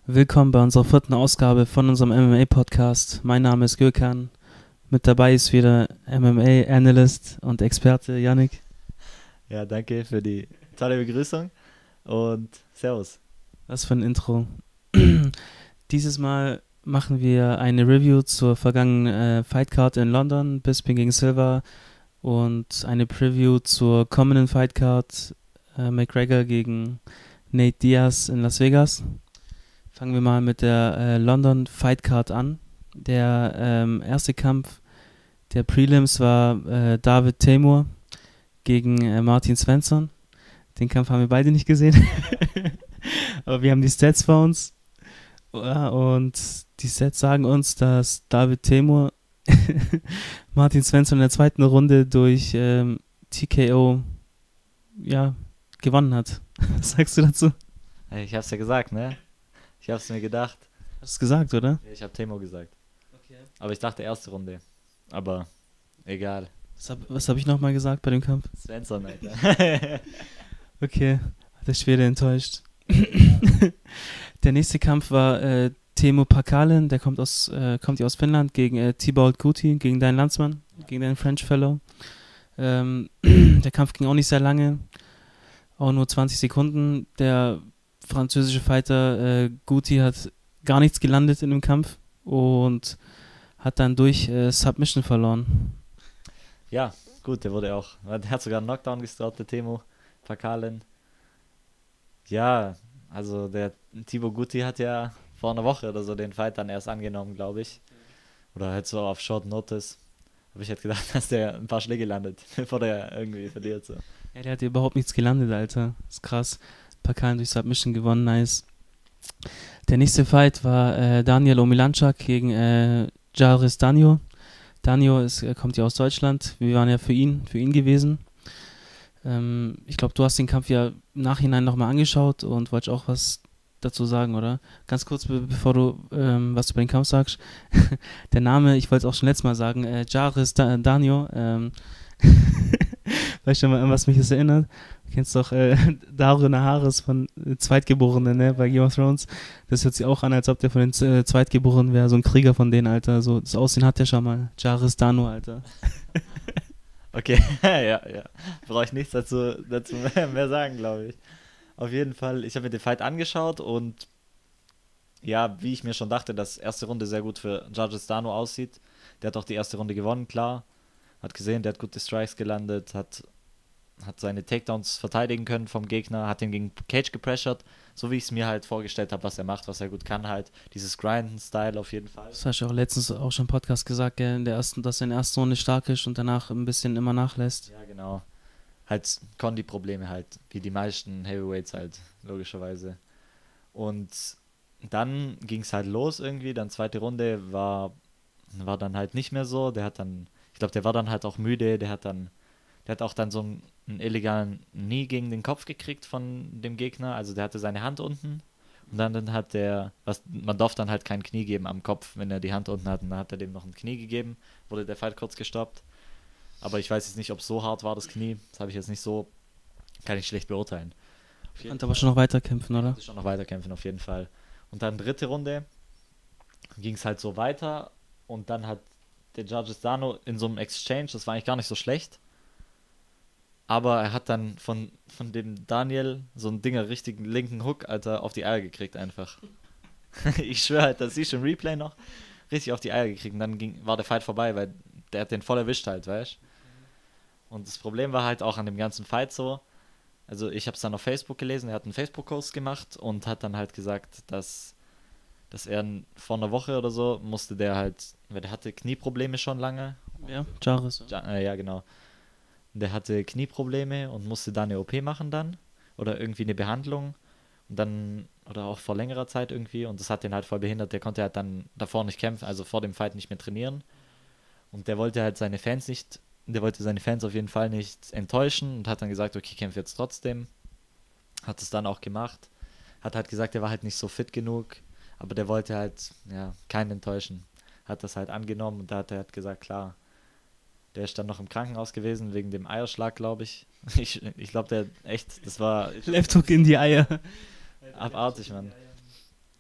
Willkommen bei unserer 4. Ausgabe von unserem MMA-Podcast. Mein Name ist Gökhan. Mit dabei ist wieder MMA-Analyst und Experte Yannick. Ja, danke für die tolle Begrüßung und Servus. Was für ein Intro. Dieses Mal machen wir eine Review zur vergangenen Fightcard in London, Bisping gegen Silva, und eine Preview zur kommenden Fightcard, McGregor gegen Nate Diaz in Las Vegas. Fangen wir mal mit der London Fightcard an. Der erste Kampf der Prelims war David Teymur gegen Martin Svensson. Den Kampf haben wir beide nicht gesehen. Aber wir haben die Stats vor uns. Und die Stats sagen uns, dass David Teymur Martin Svensson in der zweiten Runde durch TKO gewonnen hat. Was sagst du dazu? Ich hab's ja gesagt, ne? Ich hab's mir gedacht. Hast du es gesagt, oder? Ich hab Temo gesagt. Okay. Aber ich dachte erste Runde. Aber egal. Was hab ich nochmal gesagt bei dem Kampf? Svensson, Alter. Okay, hat der Schwede enttäuscht. Der nächste Kampf war Teemu Packalén, der kommt ja aus Finnland, gegen Thibault Gouti, gegen deinen Landsmann, gegen deinen French Fellow. Der Kampf ging auch nicht sehr lange, auch nur 20 Sekunden. Der französische Fighter Gouti hat gar nichts gelandet in dem Kampf und hat dann durch Submission verloren. Ja, gut, der hat sogar einen Knockdown gestraut, der Temo Packalén. Ja, also der Thibault Gouti hat ja vor einer Woche oder so den Fight dann erst angenommen, glaube ich. Oder halt so auf Short Notice. Aber ich hätte gedacht, dass der ein paar Schläge landet, bevor der irgendwie verliert. So. Ja, der hat überhaupt nichts gelandet, Alter. Ist krass. Packalén durch Submission gewonnen, nice. Der nächste Fight war Daniel Omielanczak gegen Jairus Danio. Danio kommt ja aus Deutschland. Wir waren ja für ihn gewesen. Ich glaube, du hast den Kampf ja im Nachhinein nochmal angeschaut und wolltest auch was dazu sagen, oder? Ganz kurz, bevor du was über den Kampf sagst. Der Name, ich wollte es auch schon letztes Mal sagen, Jairus Danio. Weißt du mal, was mich das erinnert? Du kennst doch Daario Naharis von Zweitgeborenen, ne, bei Game of Thrones. Das hört sich auch an, als ob der von den Zweitgeborenen wäre, so ein Krieger von denen, Alter. So, das Aussehen hat der schon mal. Jairus Danio, Alter. Okay, ja. Brauche ich nichts dazu mehr sagen, glaube ich. Auf jeden Fall, ich habe mir den Fight angeschaut und ja, wie ich mir schon dachte, dass erste Runde sehr gut für Jairus Danio aussieht. Der hat auch die erste Runde gewonnen, klar. Hat gesehen, der hat gute Strikes gelandet, hat seine Takedowns verteidigen können vom Gegner, hat ihn gegen Cage gepressured, so wie ich es mir halt vorgestellt habe, was er macht, was er gut kann halt. Dieses Grinden-Style auf jeden Fall. Das hast du auch letztens auch schon im Podcast gesagt, gell, dass er in der ersten Runde stark ist und danach ein bisschen immer nachlässt. Ja, genau. Halt Kondi-Probleme halt, wie die meisten Heavyweights halt, logischerweise. Und dann ging es halt los irgendwie, dann zweite Runde war dann halt nicht mehr so, ich glaube, der war dann halt auch müde, der hat auch dann so einen illegalen Knee gegen den Kopf gekriegt von dem Gegner, also der hatte seine Hand unten und dann hat man darf dann halt kein Knie geben am Kopf, wenn er die Hand unten hat, und dann hat er dem noch ein Knie gegeben, wurde der Fight kurz gestoppt, aber ich weiß jetzt nicht, ob es so hart war, das Knie, das habe ich jetzt nicht so, kann ich schlecht beurteilen. Konnte aber schon noch weiterkämpfen, oder? Schon noch weiterkämpfen, auf jeden Fall. Und dann dritte Runde ging es halt so weiter und dann hat der Jairus Danio in so einem Exchange, das war eigentlich gar nicht so schlecht, aber er hat dann von dem Daniel so einen richtigen linken Hook, Alter, auf die Eier gekriegt einfach. Ich schwöre halt, das siehst du im Replay noch, richtig auf die Eier gekriegt und dann war der Fight vorbei, weil der hat den voll erwischt halt, weißt du. Und das Problem war halt auch an dem ganzen Fight so, also ich habe es dann auf Facebook gelesen, er hat einen Facebook-Post gemacht und hat dann halt gesagt, dass er vor einer Woche oder so musste der halt, weil der hatte Knieprobleme schon lange. Ja, Jairus. Ja, genau. Der hatte Knieprobleme und musste dann eine OP machen dann oder irgendwie eine Behandlung und dann, oder auch vor längerer Zeit irgendwie, und das hat den halt voll behindert, der konnte halt dann davor nicht kämpfen, also vor dem Fight nicht mehr trainieren und der wollte seine Fans auf jeden Fall nicht enttäuschen und hat dann gesagt, okay, kämpfe jetzt trotzdem, hat es dann auch gemacht, hat halt gesagt, er war halt nicht so fit genug, aber der wollte halt, ja, keinen enttäuschen, hat das halt angenommen und da hat er halt gesagt, klar, der ist dann noch im Krankenhaus gewesen, wegen dem Eierschlag, glaube ich. Ich glaube, das war Left Hook in die Eier. abartig, Mann.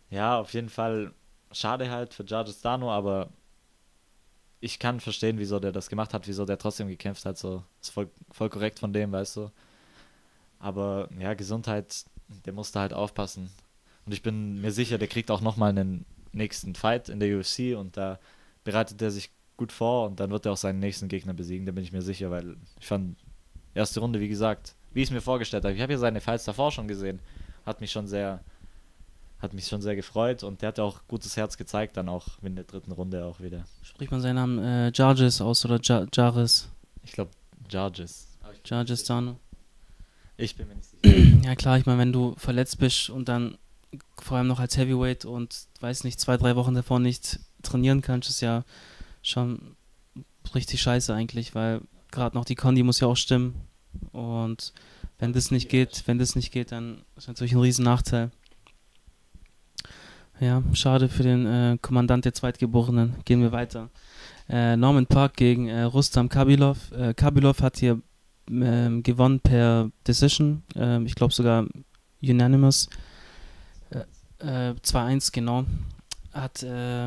Ja, auf jeden Fall schade halt für Jarvis Dano, aber ich kann verstehen, wieso der das gemacht hat, wieso der trotzdem gekämpft hat. So, ist voll korrekt von dem, weißt du. Aber ja, Gesundheit, der musste halt aufpassen. Und ich bin mir sicher, der kriegt auch nochmal einen nächsten Fight in der UFC und da bereitet er sich gut vor und dann wird er auch seinen nächsten Gegner besiegen, da bin ich mir sicher, weil ich fand, erste Runde, wie gesagt, wie ich es mir vorgestellt habe. Ich habe ja seine Fights davor schon gesehen. Hat mich schon sehr, hat mich schon sehr gefreut und der hat auch gutes Herz gezeigt, dann auch in der dritten Runde auch wieder. Spricht man seinen Namen Jarges aus oder Jaris? Ich glaube, Jarges. Jarges Dano. Ich bin mir nicht sicher. Ja klar, ich meine, wenn du verletzt bist und dann vor allem noch als Heavyweight und weiß nicht, 2, 3 Wochen davor nicht trainieren kannst, ist ja schon richtig scheiße eigentlich, weil gerade noch die Kondi muss ja auch stimmen und wenn das nicht geht, dann ist natürlich ein riesen Nachteil. Ja, schade für den Kommandant der Zweitgeborenen. Gehen wir weiter. Norman Park gegen Rustam Khabilov. Khabilov hat hier gewonnen per Decision. Ich glaube sogar unanimous. 2-1, genau. Hat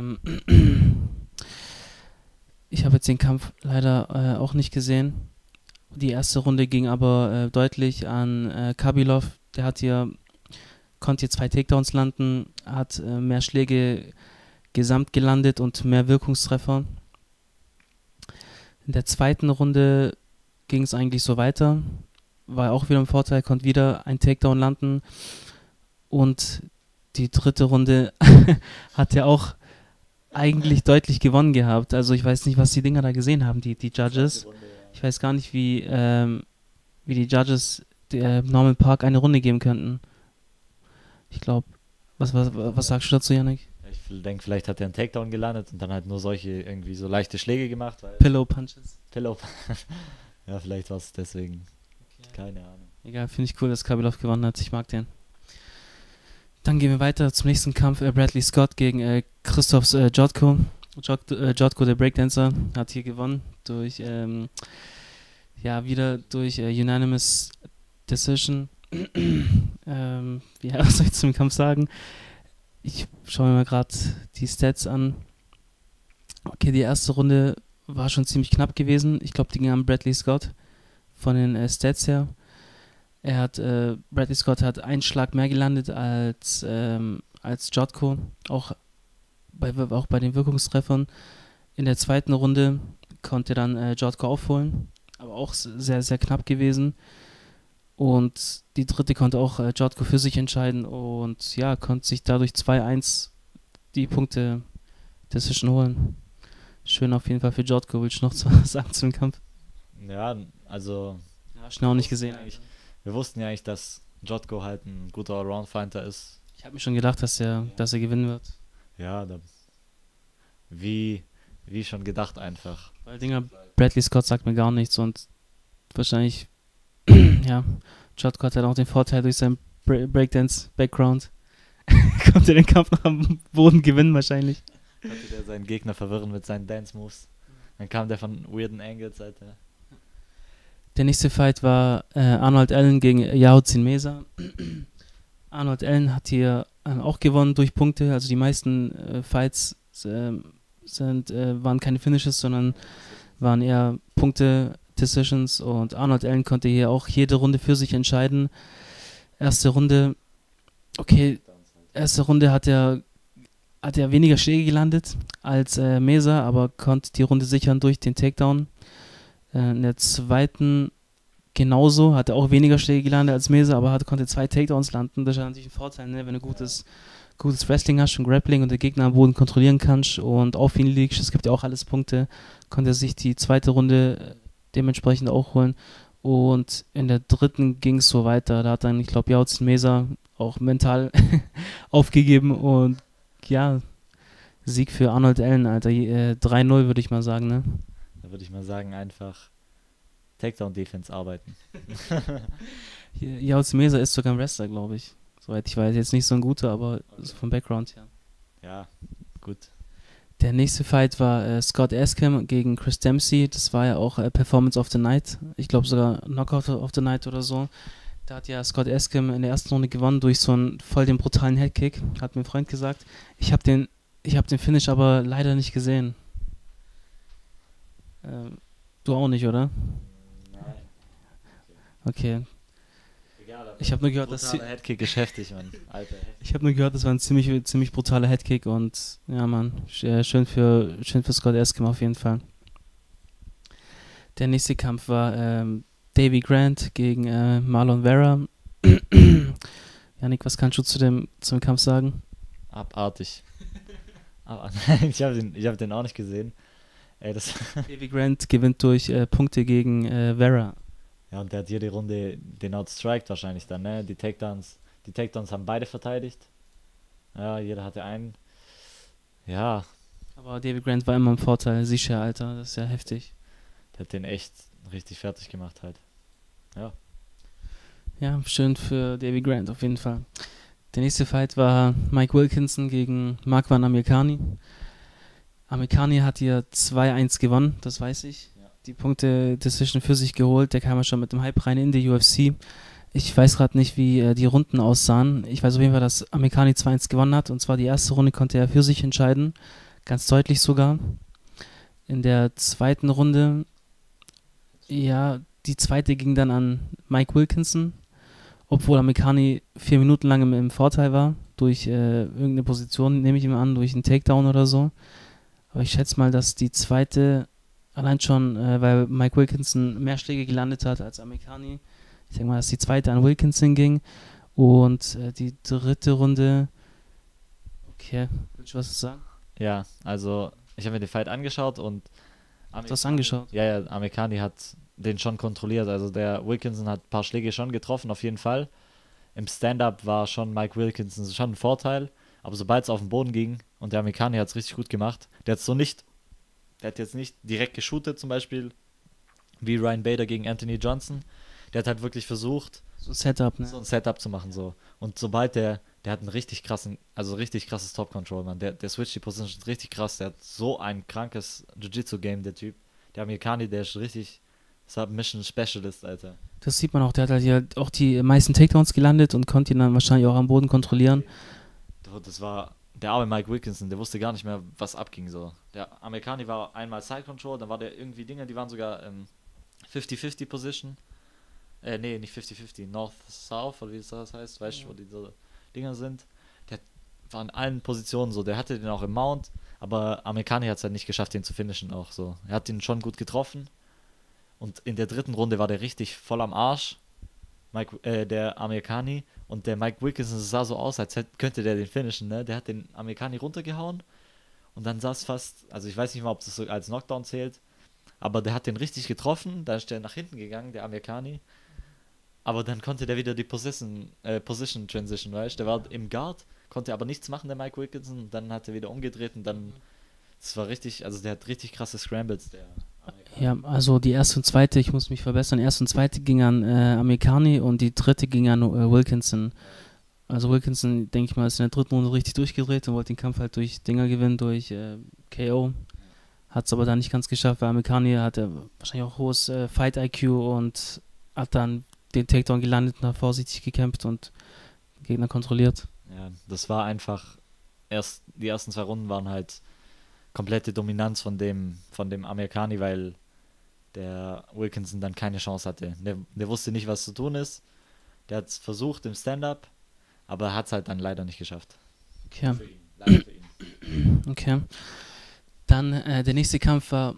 ich habe jetzt den Kampf leider auch nicht gesehen. Die erste Runde ging aber deutlich an Khabilov. Der hat hier konnte hier 2 Takedowns landen, hat mehr Schläge gesamt gelandet und mehr Wirkungstreffer. In der zweiten Runde ging es eigentlich so weiter. War auch wieder im Vorteil, konnte wieder ein Takedown landen. Und die dritte Runde hat er auch eigentlich deutlich gewonnen gehabt. Also ich weiß nicht, was die Dinger da gesehen haben, die Judges. Ich weiß gar nicht, wie die Judges der Norman Park eine Runde geben könnten. Ich glaube, was sagst du dazu, Yannick? Ich denke, vielleicht hat er einen Takedown gelandet und dann halt nur solche irgendwie so leichte Schläge gemacht. Weil Pillow Punches. Ja, vielleicht war es deswegen. Okay. Keine Ahnung. Egal, finde ich cool, dass Khabilov gewonnen hat. Ich mag den. Dann gehen wir weiter zum nächsten Kampf. Bradley Scott gegen Christoph Jotko. Jotko, der Breakdancer, hat hier gewonnen durch wieder durch Unanimous Decision. Was soll ich zum Kampf sagen? Ich schaue mir mal gerade die Stats an. Okay, die erste Runde war schon ziemlich knapp gewesen. Ich glaube, die ging an Bradley Scott von den Stats her. Bradley Scott hat einen Schlag mehr gelandet als Jotko, auch bei den Wirkungstreffern. In der zweiten Runde konnte dann Jotko aufholen, aber auch sehr, sehr knapp gewesen. Und die dritte konnte auch Jotko für sich entscheiden und ja, konnte sich dadurch 2-1 die Punkte Decision holen. Schön auf jeden Fall für Jotko. Willst du noch sagen zum Kampf? Ja, also... Ja, schnell auch nicht gesehen. Wir wussten ja eigentlich, dass Jotko halt ein guter Allround-Fighter ist. Ich habe mir schon gedacht, dass er gewinnen wird. Ja, wie schon gedacht einfach. Weil Bradley Scott sagt mir gar nichts und wahrscheinlich ja, Jotko hat halt auch den Vorteil durch seinen Breakdance-Background. Konnte den Kampf noch am Boden gewinnen wahrscheinlich. Konnte der seinen Gegner verwirren mit seinen Dance-Moves. Dann kam der von weirden Angles, Alter. Der nächste Fight war Arnold Allen gegen Yao Meza. Arnold Allen hat hier auch gewonnen durch Punkte. Also die meisten Fights waren keine Finishes, sondern waren eher Punkte, Decisions. Und Arnold Allen konnte hier auch jede Runde für sich entscheiden. Erste Runde hat er weniger Schläge gelandet als Meza, aber konnte die Runde sichern durch den Takedown. In der zweiten genauso, hat er auch weniger Schläge gelandet als Meza, aber konnte 2 Takedowns landen. Das ist natürlich ein Vorteil, ne? Wenn du gutes Wrestling hast und Grappling und den Gegner am Boden kontrollieren kannst und auf ihn liegst, es gibt ja auch alles Punkte, konnte er sich die zweite Runde dementsprechend auch holen. Und in der dritten ging es so weiter. Da hat dann, ich glaube, Yao Meza auch mental aufgegeben und ja, Sieg für Arnold Allen, Alter. 3-0 würde ich mal sagen, ne? Da würde ich mal sagen, einfach Takedown-Defense arbeiten. Yao Meza ist sogar ein Wrestler, glaube ich. Soweit ich weiß, jetzt nicht so ein guter, aber okay. Vom Background her. Ja, gut. Der nächste Fight war Scott Askham gegen Chris Dempsey. Das war ja auch Performance of the Night. Ich glaube sogar Knockout of the Night oder so. Da hat ja Scott Eskim in der ersten Runde gewonnen durch so einen voll den brutalen Headkick, hat mir ein Freund gesagt. Ich hab den Finish aber leider nicht gesehen. Du auch nicht, oder? Nein. Okay. Egal, aber Ich habe nur gehört, dass brutaler Headkick ist heftig, Mann. Alter. ich habe nur gehört, das war ein ziemlich brutaler Headkick und ja, Mann, schön für Scott Eskim auf jeden Fall. Der nächste Kampf war Davy Grant gegen Marlon Vera. Janik, was kannst du zum Kampf sagen? Abartig. Aber nein, ich hab den auch nicht gesehen. Ey, Davy Grant gewinnt durch Punkte gegen Vera. ja, und der hat jede Runde den outstriked wahrscheinlich dann, ne? Die Takedowns haben beide verteidigt. Ja, jeder hatte einen. Ja, Aber Davy Grant war immer im Vorteil, sicher, Alter, das ist ja heftig. der hat den echt richtig fertig gemacht halt. Ja. Ja, schön für Davy Grant auf jeden Fall. Der nächste Fight war Mike Wilkinson gegen Marwan Amirkhani. Amirkhani hat hier 2-1 gewonnen, das weiß ich. Ja. Die Punkte-Decision für sich geholt. Der kam ja schon mit dem Hype rein in die UFC. Ich weiß gerade nicht, wie die Runden aussahen. Ich weiß auf jeden Fall, dass Amirkhani 2-1 gewonnen hat. Und zwar die erste Runde konnte er für sich entscheiden. Ganz deutlich sogar. In der zweiten Runde, ja, die zweite ging dann an Mike Wilkinson. Obwohl Amirkhani 4 Minuten lang im Vorteil war. Durch irgendeine Position, nehme ich ihm an, durch einen Takedown oder so. Aber ich schätze mal, dass die zweite, allein schon, weil Mike Wilkinson mehr Schläge gelandet hat als Amirkhani, ich denke mal, dass die zweite an Wilkinson ging. Und die dritte Runde, okay, willst du was sagen? Ja, also ich habe mir den Fight angeschaut und Hast du das angeschaut? Ja, Amirkhani hat den schon kontrolliert. Also der Wilkinson hat ein paar Schläge schon getroffen, auf jeden Fall. Im Stand-Up war schon Mike Wilkinson schon ein Vorteil. Aber sobald es auf den Boden ging und der Amirkhani hat es richtig gut gemacht, der hat jetzt nicht direkt geshootet zum Beispiel, wie Ryan Bader gegen Anthony Johnson. Der hat halt wirklich versucht, So ein Setup, ne? so ein Setup zu machen so. Und sobald der hat einen richtig krasses Top-Control, Mann. Der switcht die Position richtig krass. Der hat so ein krankes Jiu-Jitsu-Game, der Typ. Der Amirkhani, der ist richtig Submission Specialist, Alter. Das sieht man auch, der hat halt hier auch die meisten Takedowns gelandet und konnte ihn dann wahrscheinlich auch am Boden kontrollieren. Das war der arme Mike Wilkinson, der wusste gar nicht mehr, was abging so. Der Amirkhani war einmal Side Control, dann war der irgendwie Dinger, die waren sogar 50-50 Position. Nee, nicht 50-50, North-South oder wie das heißt, weißt du, wo die so Dinger sind. Der war in allen Positionen so, der hatte den auch im Mount, aber Amirkhani hat es halt nicht geschafft, den zu finishen auch so. Er hat ihn schon gut getroffen und in der dritten Runde war der richtig voll am Arsch, der Amirkhani, und der Mike Wilkinson sah so aus, als könnte der den finishen, ne? Der hat den Amirkhani runtergehauen und dann sah es fast, also ich weiß nicht mal, ob das so als Knockdown zählt, aber der hat den richtig getroffen, da ist der nach hinten gegangen, der Amirkhani. Aber dann konnte der wieder die Position Transition, weißt du? Der war im Guard, konnte aber nichts machen, der Mike Wilkinson. Dann hat er wieder umgedreht und dann, das war richtig, also der hat richtig krasse Scrambles, der Amirkhani. Ja, also die erste und zweite, ich muss mich verbessern, die erste und zweite ging an Amirkhani und die dritte ging an Wilkinson. Also Wilkinson, denke ich mal, ist in der dritten Runde richtig durchgedreht und wollte den Kampf halt durch Dinger gewinnen, durch KO. Hat es aber dann nicht ganz geschafft, weil Amirkhani hatte wahrscheinlich auch hohes Fight-IQ und hat dann den Takedown gelandet und hat vorsichtig gekämpft und den Gegner kontrolliert. Ja, das war einfach, die ersten 2 Runden waren halt komplette Dominanz von dem Amirkhani, weil der Wilkinson dann keine Chance hatte. Der wusste nicht, was zu tun ist. Der hat es versucht im Stand-Up, aber er hat es halt dann leider nicht geschafft. Okay. Für ihn. Leider für ihn. Okay. Dann der nächste Kampf war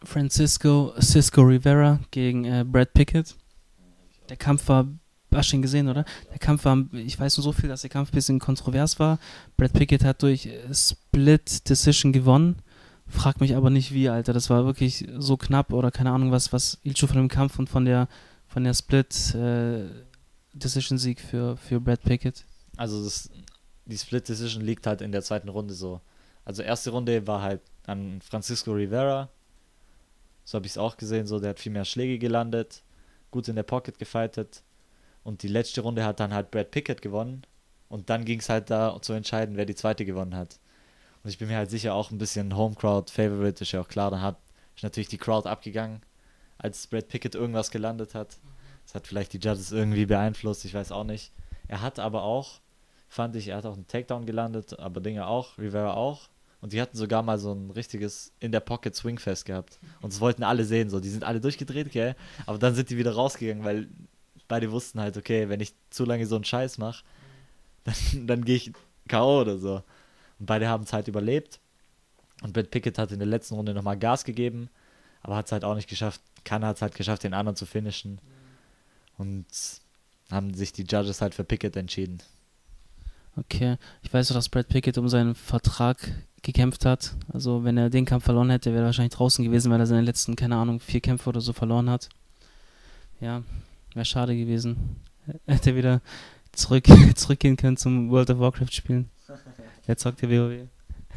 Cisco Rivera gegen Brad Pickett. Der Kampf war, hast du ihn gesehen, oder? Der Kampf war, ich weiß nur so viel, dass der Kampf ein bisschen kontrovers war. Brad Pickett hat durch Split Decision gewonnen. Frag mich aber nicht wie, Alter. Das war wirklich so knapp oder keine Ahnung was hielt schon von dem Kampf und von der Split Decision Sieg für Brad Pickett. Also die Split Decision liegt halt in der zweiten Runde so. Also erste Runde war halt an Francisco Rivera. So habe ich es auch gesehen, so der hat viel mehr Schläge gelandet, gut in der Pocket gefightet. Und die letzte Runde hat dann halt Brad Pickett gewonnen. Und dann ging es halt da zu entscheiden, wer die zweite gewonnen hat. Und ich bin mir halt sicher auch ein bisschen Home Crowd Favorite, ist ja auch klar. Dann ist natürlich die Crowd abgegangen, als Brad Pickett irgendwas gelandet hat. Das hat vielleicht die Judges irgendwie beeinflusst, ich weiß auch nicht. Er hat aber auch, fand ich, er hat auch einen Takedown gelandet, aber Dinge auch, Rivera auch. Und die hatten sogar mal so ein richtiges In-der-Pocket-Swingfest gehabt. Und das wollten alle sehen, so. Die sind alle durchgedreht, gell? Aber dann sind die wieder rausgegangen, weil beide wussten halt, okay, wenn ich zu lange so einen Scheiß mache, dann gehe ich K.O. oder so. Und beide haben es halt überlebt. Und Brad Pickett hat in der letzten Runde nochmal Gas gegeben, aber hat es halt auch nicht geschafft. Keiner hat es halt geschafft, den anderen zu finishen. Und haben sich die Judges halt für Pickett entschieden. Okay, ich weiß auch, dass Brad Pickett um seinen Vertrag gekämpft hat. Also wenn er den Kampf verloren hätte, wäre er wahrscheinlich draußen gewesen, weil er seine letzten, keine Ahnung, 4 Kämpfe oder so verloren hat. Ja, wäre schade gewesen. Hätte er wieder zurückgehen können zum World of Warcraft spielen. Er zockt ja WoW.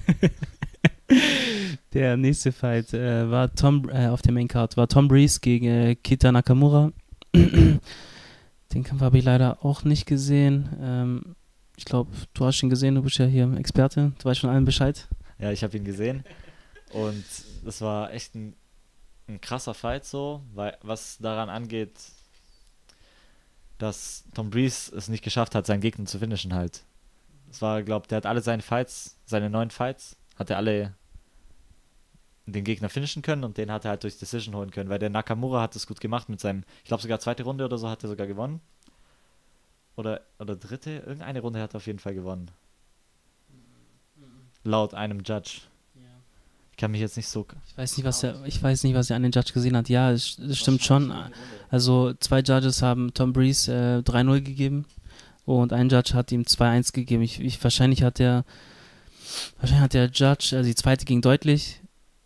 Der nächste Fight war auf der Maincard war Tom Breeze gegen Kita Nakamura. Den Kampf habe ich leider auch nicht gesehen. Ich glaube, du hast ihn gesehen, du bist ja hier Experte, du weißt von allem Bescheid. Ja, ich habe ihn gesehen und das war echt ein krasser Fight so, weil was daran angeht, dass Tom Breeze es nicht geschafft hat, seinen Gegner zu finishen halt. Es war, glaube der hat alle seine Fights, seine 9 Fights, hat er alle den Gegner finishen können und den hat er halt durch Decision holen können, weil der Nakamura hat es gut gemacht mit seinem, ich glaube sogar zweite Runde oder so hat er sogar gewonnen. Oder dritte, irgendeine Runde hat er auf jeden Fall gewonnen. Laut einem Judge. Ich kann mich jetzt nicht so... Ich weiß nicht, was er an den Judge gesehen hat. Ja, es stimmt schon. Also 2 Judges haben Tom Breeze 3-0 gegeben und ein Judge hat ihm 2-1 gegeben. Wahrscheinlich hat der Judge, also die zweite ging deutlich,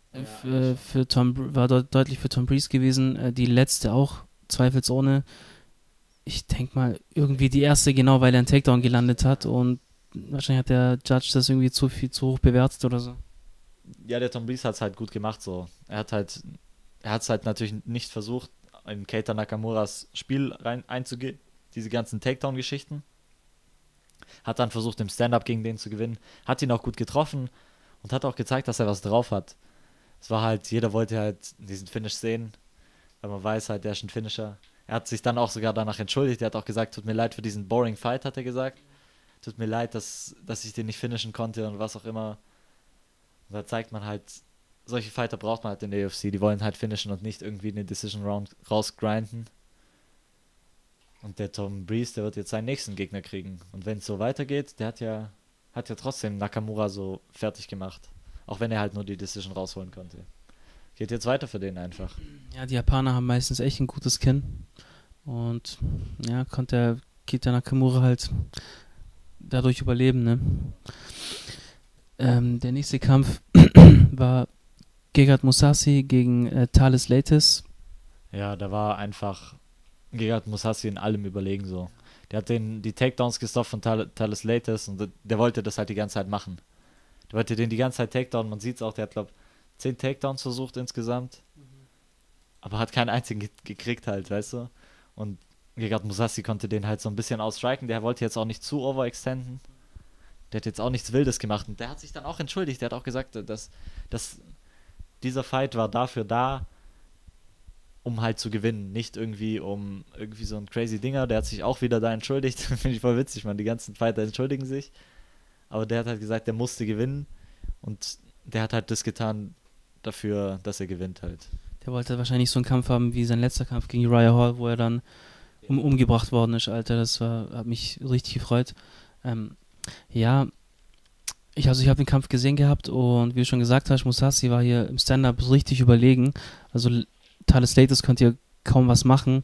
war deutlich für Tom Breeze gewesen. Die letzte auch, zweifelsohne. Ich denke mal, irgendwie die erste, genau, weil er einen Takedown gelandet hat und wahrscheinlich hat der Judge das irgendwie zu hoch bewertet oder so. Ja, der Tom Breeze hat es halt gut gemacht so. Er hat es halt natürlich nicht versucht, in Keita Nakamuras Spiel einzugehen, diese ganzen Takedown-Geschichten. Hat dann versucht, im Stand-Up gegen den zu gewinnen. Hat ihn auch gut getroffen und hat auch gezeigt, dass er was drauf hat. Es war halt, jeder wollte halt diesen Finish sehen, weil man weiß halt, der ist ein Finisher. Er hat sich dann auch sogar danach entschuldigt. Er hat auch gesagt, tut mir leid für diesen boring Fight, hat er gesagt. Tut mir leid, dass ich den nicht finishen konnte und was auch immer. Und da zeigt man halt, solche Fighter braucht man halt in der UFC. Die wollen halt finishen und nicht irgendwie eine Decision Round rausgrinden. Und der Tom Breeze, der wird jetzt seinen nächsten Gegner kriegen. Und wenn es so weitergeht, der hat ja trotzdem Nakamura so fertig gemacht. Auch wenn er halt nur die Decision rausholen konnte. Geht jetzt weiter für den einfach. Ja, die Japaner haben meistens echt ein gutes Kinn. Und ja, konnte der Kita Nakamura halt dadurch überleben, ne? Der nächste Kampf war Gegard Mousasi gegen Thales Leites. Ja, da war einfach Gegard Mousasi in allem überlegen so. Der hat die Takedowns gestoppt von Thales Leites und der wollte das halt die ganze Zeit machen. Der wollte den die ganze Zeit Takedown, man sieht es auch, der hat glaube 10 Takedowns versucht insgesamt, aber hat keinen einzigen gekriegt halt, weißt du. Und Gegard Mousasi konnte den halt so ein bisschen ausstriken, der wollte jetzt auch nicht zu overextenden. Der hat jetzt auch nichts Wildes gemacht und der hat sich dann auch entschuldigt, der hat auch gesagt, dass dieser Fight war dafür da, um halt zu gewinnen, nicht irgendwie um irgendwie so ein crazy Dinger, der hat sich auch wieder da entschuldigt, finde ich voll witzig, man, die ganzen Fighter entschuldigen sich, aber der hat halt gesagt, der musste gewinnen und der hat halt das getan dafür, dass er gewinnt halt. Der wollte wahrscheinlich so einen Kampf haben wie sein letzter Kampf gegen Uriah Hall, wo er dann umgebracht worden ist, Alter, hat mich richtig gefreut. Ja, ich habe den Kampf gesehen gehabt und wie du schon gesagt hast, Mousasi war hier im Stand-Up richtig überlegen. Also Thales Leites konnte hier kaum was machen.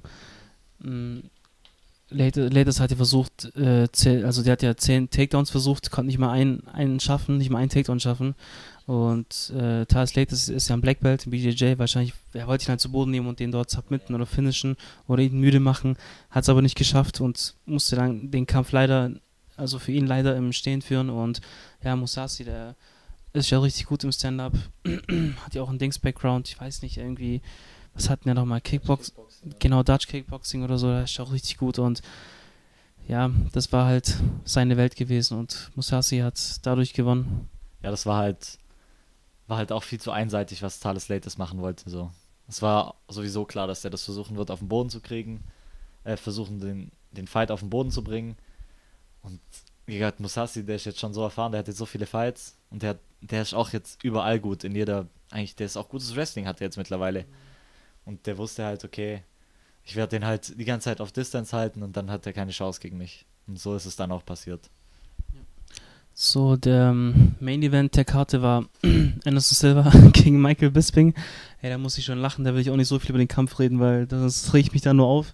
Leites hat ja versucht, also der hat ja 10 Takedowns versucht, konnte nicht mal einen Takedown schaffen. Und Thales Leites ist ja ein Black Belt im BJJ, wahrscheinlich, er wollte ihn halt zu Boden nehmen und den dort submitten oder finishen oder ihn müde machen, hat es aber nicht geschafft und musste dann den Kampf also für ihn leider im Stehen führen. Und ja, Mousasi, der ist ja richtig gut im Stand-Up, hat ja auch einen Dings-Background, ich weiß nicht, irgendwie, was hatten wir nochmal, genau, Dutch Kickboxing oder so, da ist auch richtig gut und ja, das war halt seine Welt gewesen und Mousasi hat dadurch gewonnen. Ja, das war halt auch viel zu einseitig, was Thales Leites machen wollte, so. Es war sowieso klar, dass er das versuchen wird, auf den Boden zu kriegen. versuchen den Fight auf den Boden zu bringen. Und wie gesagt, Mousasi, der ist jetzt schon so erfahren, der hat jetzt so viele Fights und der ist auch jetzt überall gut in jeder, eigentlich, der ist auch gutes Wrestling, hat er jetzt mittlerweile. Und der wusste halt, okay, ich werde den halt die ganze Zeit auf Distance halten und dann hat er keine Chance gegen mich. Und so ist es dann auch passiert. So, der Main Event der Karte war Anderson Silva gegen Michael Bisping. Hey, da muss ich schon lachen, da will ich auch nicht so viel über den Kampf reden, weil das regt mich da nur auf.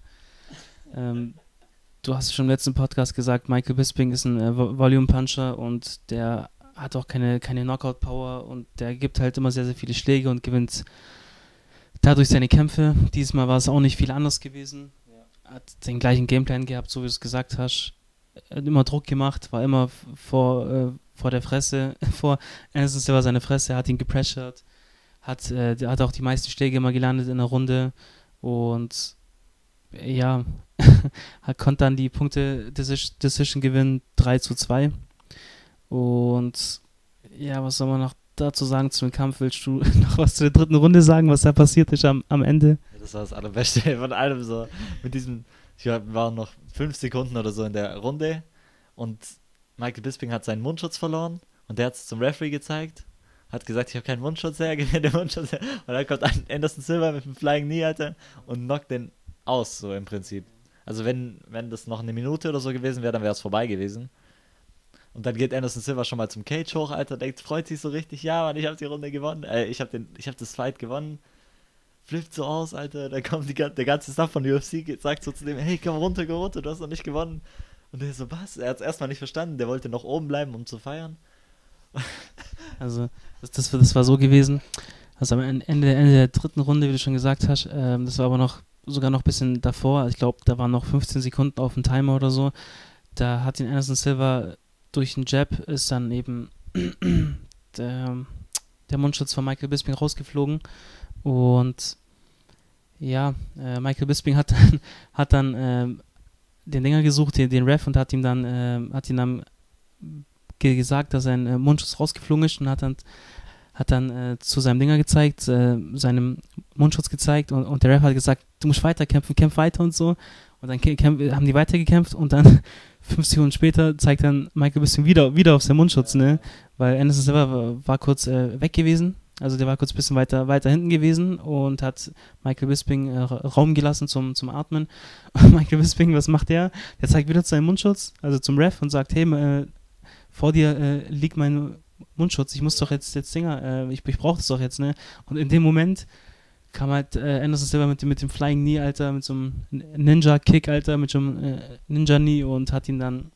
Du hast schon im letzten Podcast gesagt, Michael Bisping ist ein Volume Puncher und der hat auch keine Knockout-Power und der gibt halt immer sehr, sehr viele Schläge und gewinnt dadurch seine Kämpfe. Dieses Mal war es auch nicht viel anders gewesen. Hat den gleichen Gameplan gehabt, so wie du es gesagt hast. Hat immer Druck gemacht, war immer vor der Fresse, vor Anderson Silva seine Fresse, hat ihn gepressured, der hat auch die meisten Schläge immer gelandet in der Runde und ja, konnte dann die Punkte-Decision gewinnen, 3:2. Und ja, was soll man noch dazu sagen zu dem Kampf? Willst du noch was zur dritten Runde sagen, was da passiert ist am Ende? Ja, das war das Allerbeste von allem so. Mit diesem, ich glaube, wir waren noch 5 Sekunden oder so in der Runde und Michael Bisping hat seinen Mundschutz verloren und der hat es zum Referee gezeigt, hat gesagt, ich habe keinen Mundschutz her, gib mir den Mundschutz her. Und dann kommt Anderson Silva mit dem Flying Knee, Alter, und knockt den aus, so im Prinzip. Also wenn das noch eine Minute oder so gewesen wäre, dann wäre es vorbei gewesen. Und dann geht Anderson Silva schon mal zum Cage hoch, Alter, freut sich so richtig, ja, Mann, ich habe die Runde gewonnen, ich habe das Fight gewonnen, flippt so aus, Alter, dann kommt der ganze Staff von UFC, sagt so zu dem, hey, komm runter, du hast noch nicht gewonnen. Und der so, was? Er hat es erstmal nicht verstanden, der wollte noch oben bleiben, um zu feiern. Also, das war so gewesen, also am Ende der dritten Runde, wie du schon gesagt hast, das war aber sogar noch ein bisschen davor, ich glaube, da waren noch 15 Sekunden auf dem Timer oder so, da hat ihn Anderson Silva durch den Jab ist dann eben der Mundschutz von Michael Bisping rausgeflogen und ja, Michael Bisping hat dann den Dinger gesucht, den Ref, und hat ihm dann gesagt, dass sein Mundschutz rausgeflogen ist und hat dann zu seinem Dinger gezeigt, seinem Mundschutz gezeigt und der Ref hat gesagt, du musst weiterkämpfen, kämpf weiter und so. Und dann haben die weitergekämpft und dann 5 Sekunden später zeigt dann Michael Bisping wieder auf seinen Mundschutz, ne? Weil Anderson Silva war kurz weg gewesen, also der war kurz ein bisschen weiter hinten gewesen und hat Michael Bisping Raum gelassen zum Atmen. Und Michael Bisping, was macht der? Der zeigt wieder seinen Mundschutz, also zum Ref und sagt, hey, vor dir liegt mein Mundschutz, ich muss doch jetzt Dinger, ich brauche das doch jetzt, ne? Und in dem Moment kam halt Anderson Silva mit dem Flying Knee, Alter, mit so einem Ninja-Kick, Alter, mit so einem Ninja-Knee und hat ihn dann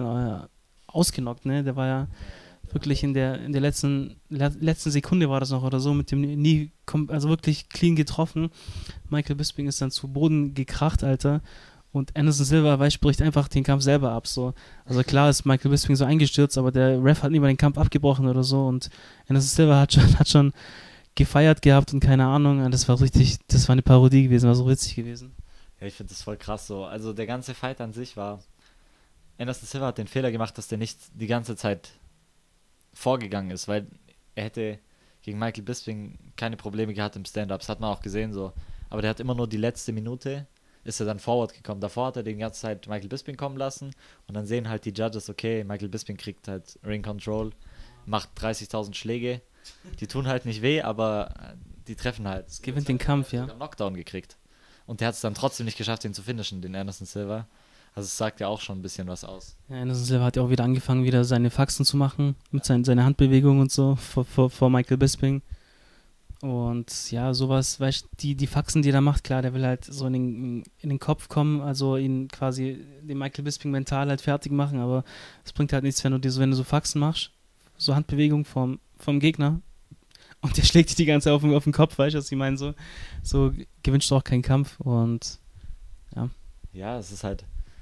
ausgenockt, ne? Der war ja wirklich in der letzten Sekunde war das noch oder so, mit dem Knee, also wirklich clean getroffen. Michael Bisping ist dann zu Boden gekracht, Alter. Und Anderson Silva bricht einfach den Kampf selber ab. So. Also klar ist Michael Bisping so eingestürzt, aber der Ref hat nie mal den Kampf abgebrochen oder so. Und Anderson Silva hat schon gefeiert gehabt und keine Ahnung. Das war eine Parodie gewesen, war so witzig gewesen. Ja, ich finde das voll krass so. Also der ganze Fight an sich war, Anderson Silva hat den Fehler gemacht, dass der nicht die ganze Zeit vorgegangen ist, weil er hätte gegen Michael Bisping keine Probleme gehabt im Stand-Up. Das hat man auch gesehen so. Aber der hat immer nur die letzte Minute ist er dann forward gekommen. Davor hat er die ganze Zeit Michael Bisping kommen lassen und dann sehen halt die Judges, okay, Michael Bisping kriegt halt Ring Control, macht 30.000 Schläge. Die tun halt nicht weh, aber die treffen halt. Es gewinnt den Kampf, ja. Knockdown gekriegt. Und der hat es dann trotzdem nicht geschafft, ihn zu finishen, den Anderson Silva. Also es sagt ja auch schon ein bisschen was aus. Ja, Anderson Silva hat ja auch wieder angefangen, wieder seine Faxen zu machen, mit seiner Handbewegung und so, vor Michael Bisping. Und ja, sowas, weißt du, die Faxen, die er macht, klar, der will halt so in den Kopf kommen, also ihn quasi, den Michael Bisping mental halt fertig machen, aber es bringt halt nichts, wenn du so Faxen machst, so Handbewegung vom Gegner, und der schlägt dich die ganze Zeit auf den Kopf, weißt du, was ich meine, so gewinnst du auch keinen Kampf und ja. Ja, es ist halt,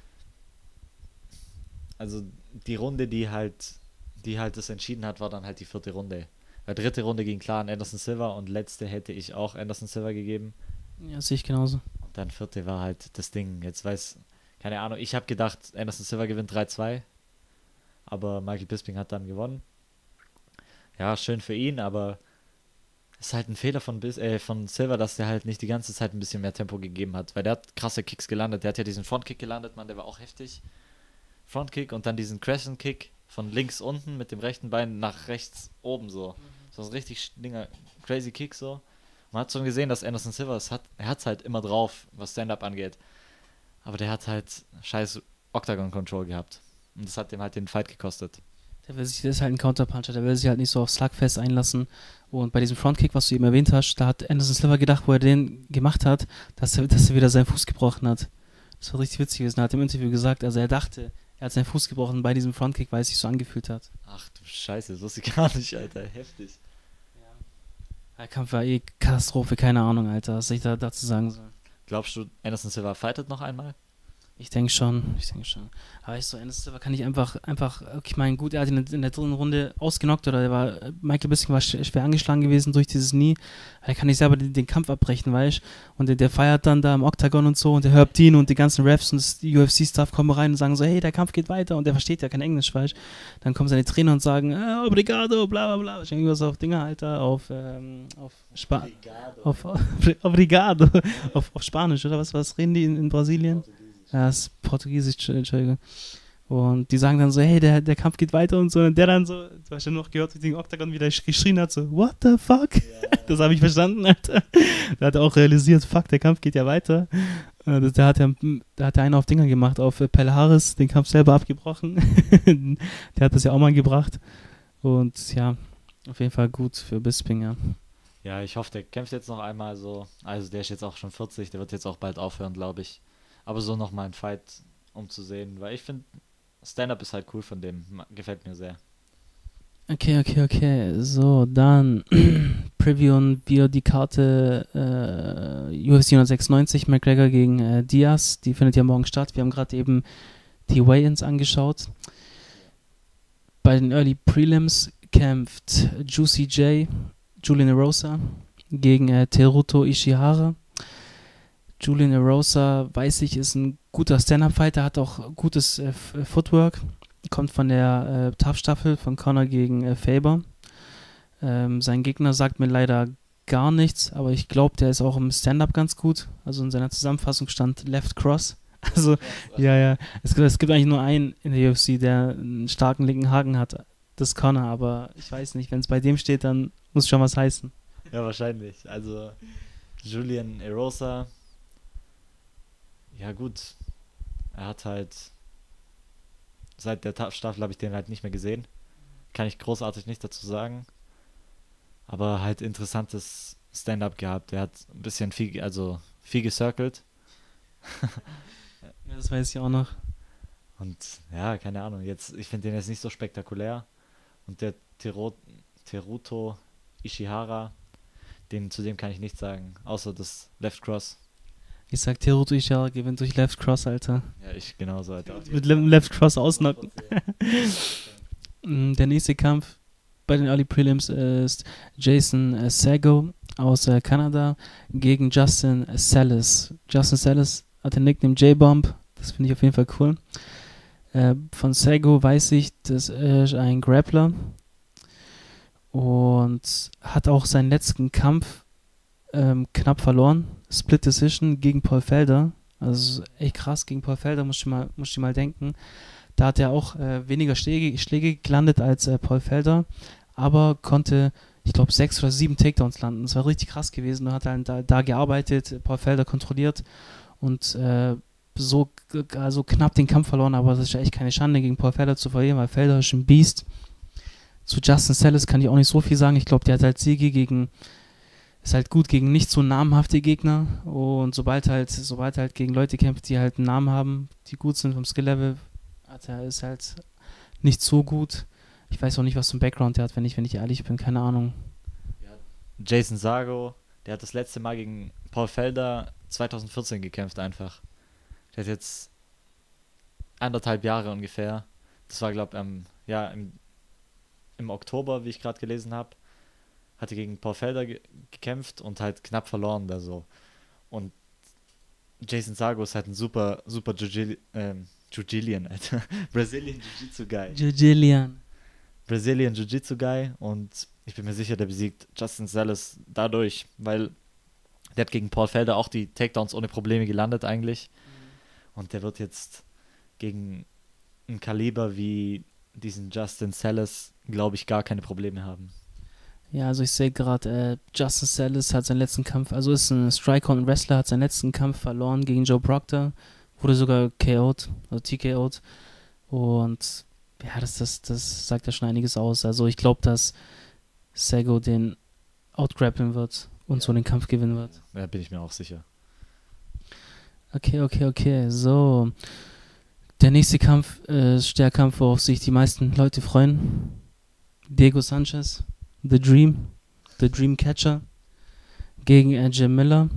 also die Runde, die halt das entschieden hat, war dann halt die 4. Runde. Weil 3. Runde ging klar an Anderson Silva und letzte hätte ich auch Anderson Silva gegeben. Ja, sehe ich genauso. Und dann 4. war halt das Ding. Jetzt keine Ahnung, ich habe gedacht, Anderson Silva gewinnt 3:2, aber Michael Bisping hat dann gewonnen. Ja, schön für ihn, aber Ist halt ein Fehler von Silva, dass der halt nicht die ganze Zeit ein bisschen mehr Tempo gegeben hat, weil der hat krasse Kicks gelandet. Der hat ja diesen Frontkick gelandet, Mann, der war auch heftig. Frontkick und dann diesen Crescent Kick von links unten mit dem rechten Bein nach rechts oben so. So ein richtig Dinger, crazy Kick so. Man hat schon gesehen, dass Anderson Silva er hat es halt immer drauf, was Stand-Up angeht. Aber der hat halt scheiß Octagon Control gehabt. Und das hat dem halt den Fight gekostet. Das ist halt ein Counterpuncher, der will sich halt nicht so auf Slugfest einlassen. Und bei diesem Frontkick, was du eben erwähnt hast, da hat Anderson Silva gedacht, wo er den gemacht hat, dass er wieder seinen Fuß gebrochen hat. Das war richtig witzig gewesen. Er hat im Interview gesagt, also er dachte, er hat seinen Fuß gebrochen bei diesem Frontkick, weil es sich so angefühlt hat. Ach du Scheiße, das wusste ich gar nicht, Alter. Heftig. Der Kampf war eh Katastrophe, keine Ahnung, Alter, was ich da dazu sagen soll. Glaubst du, Anderson Silva fightet noch einmal? Ich denke schon. Aber Anderson Silva kann ich einfach, okay, ich meine, gut, er hat ihn in der dritten Runde ausgenockt oder Michael Bisping war schwer angeschlagen gewesen durch dieses Knie. Er kann nicht selber den Kampf abbrechen, weißt du? Und der feiert dann da im Octagon und so und der Herb Dean und die ganzen Refs und das UFC-Staff kommen rein und sagen so, hey, der Kampf geht weiter und der versteht ja kein Englisch, weißt du? Dann kommen seine Trainer und sagen, obrigado, bla bla bla. Irgendwas auf Dinger, Alter, auf Obrigado, auf Spanisch, oder was reden die in Brasilien? Ja, das ist Portugiesisch, Entschuldigung. Und die sagen dann so, hey, der Kampf geht weiter und so. Und der dann so, du hast ja noch gehört, wie den Octagon wieder geschrien hat, so, what the fuck? Ja. Das habe ich verstanden, Alter. Da hat er auch realisiert, fuck, der Kampf geht ja weiter. Da hat er einen auf Dinger gemacht, auf Pelle Harris, den Kampf selber abgebrochen. Der hat das ja auch mal gebracht. Und ja, auf jeden Fall gut für Bisping, ja. Ja, ich hoffe, der kämpft jetzt noch einmal so. Also der ist jetzt auch schon 40, der wird jetzt auch bald aufhören, glaube ich. Aber so nochmal ein Fight, um zu sehen, weil ich finde, Stand-Up ist halt cool von dem, gefällt mir sehr. Okay. So, dann previewen wir die Karte UFC 196, McGregor gegen Diaz. Die findet ja morgen statt. Wir haben gerade eben die Weigh-Ins angeschaut. Bei den Early Prelims kämpft Juicy J, Julian Erosa gegen Teruto Ishihara. Julian Erosa, weiß ich, ist ein guter Stand-Up-Fighter, hat auch gutes Footwork, kommt von der Tough-Staffel von Conor gegen Faber. Sein Gegner sagt mir leider gar nichts, aber ich glaube, der ist auch im Stand-Up ganz gut. Also in seiner Zusammenfassung stand Left Cross. Also, ja. Es gibt eigentlich nur einen in der UFC, der einen starken linken Haken hat. Das ist Conor, aber ich weiß nicht, wenn es bei dem steht, dann muss schon was heißen. Ja, wahrscheinlich. Also, Julian Erosa, ja gut, er hat halt seit der Staffel habe ich den halt nicht mehr gesehen. Kann ich großartig nicht dazu sagen. Aber halt interessantes Stand-Up gehabt. Er hat ein bisschen viel gecircelt. Ja, das weiß ich auch noch. Und ja, keine Ahnung. Ich finde den jetzt nicht so spektakulär. Und der Teruto Ishihara, zu dem kann ich nichts sagen. Außer das Left Cross. Ich sag, Teruto Ishihara gewinnt durch Left Cross, Alter. Ja, ich genauso, Alter. Mit Left Cross ausnocken. Der nächste Kampf bei den Early Prelims ist Jason Sago aus Kanada gegen Justin Salas. Justin Salas hat den Nickname J-Bomb. Das finde ich auf jeden Fall cool. Von Sago weiß ich, das ist ein Grappler und hat auch seinen letzten Kampf knapp verloren. Split Decision gegen Paul Felder. Also echt krass, gegen Paul Felder musst du mal denken. Da hat er auch weniger Schläge gelandet als Paul Felder, aber konnte, ich glaube, 6 oder 7 Takedowns landen. Das war richtig krass gewesen. Er hat halt da gearbeitet, Paul Felder kontrolliert und so knapp den Kampf verloren, aber das ist ja echt keine Schande, gegen Paul Felder zu verlieren, weil Felder ist ein Biest. Zu Justin Salas kann ich auch nicht so viel sagen. Ich glaube, der hat halt Siege ist halt gut gegen nicht so namhafte Gegner und sobald halt gegen Leute kämpft, die halt einen Namen haben, die gut sind vom Skill-Level, ist halt nicht so gut. Ich weiß auch nicht, was für ein Background der hat, wenn ich ehrlich bin, keine Ahnung. Ja, Jason Sago, der hat das letzte Mal gegen Paul Felder 2014 gekämpft einfach. Der hat jetzt 1,5 Jahre ungefähr. Das war, glaube ich, im Oktober, wie ich gerade gelesen habe. Hatte gegen Paul Felder gekämpft und halt knapp verloren da so. Und Jason Sago ist halt ein super Jiu-Jitsu-Guy, Alter. Brazilian Jiu-Jitsu-Guy. Jiu-Jitsu-Guy. Brazilian Jiu-Jitsu-Guy und ich bin mir sicher, der besiegt Justin Salas dadurch, weil der hat gegen Paul Felder auch die Takedowns ohne Probleme gelandet eigentlich. Und der wird jetzt gegen ein Kaliber wie diesen Justin Salas, glaube ich, gar keine Probleme haben. Ja, also ich sehe gerade, Justin Salas hat seinen letzten Kampf, also ist ein Striker und ein Wrestler, hat seinen letzten Kampf verloren gegen Joe Proctor, wurde sogar KO'd, also TKO'd. Und ja, das sagt ja schon einiges aus. Also ich glaube, dass Sego den outgrappeln wird und so den Kampf gewinnen wird. Ja, bin ich mir auch sicher. Okay. So. Der nächste Kampf ist der Kampf, worauf sich die meisten Leute freuen. Diego Sanchez, The Dream Catcher gegen Jim Miller.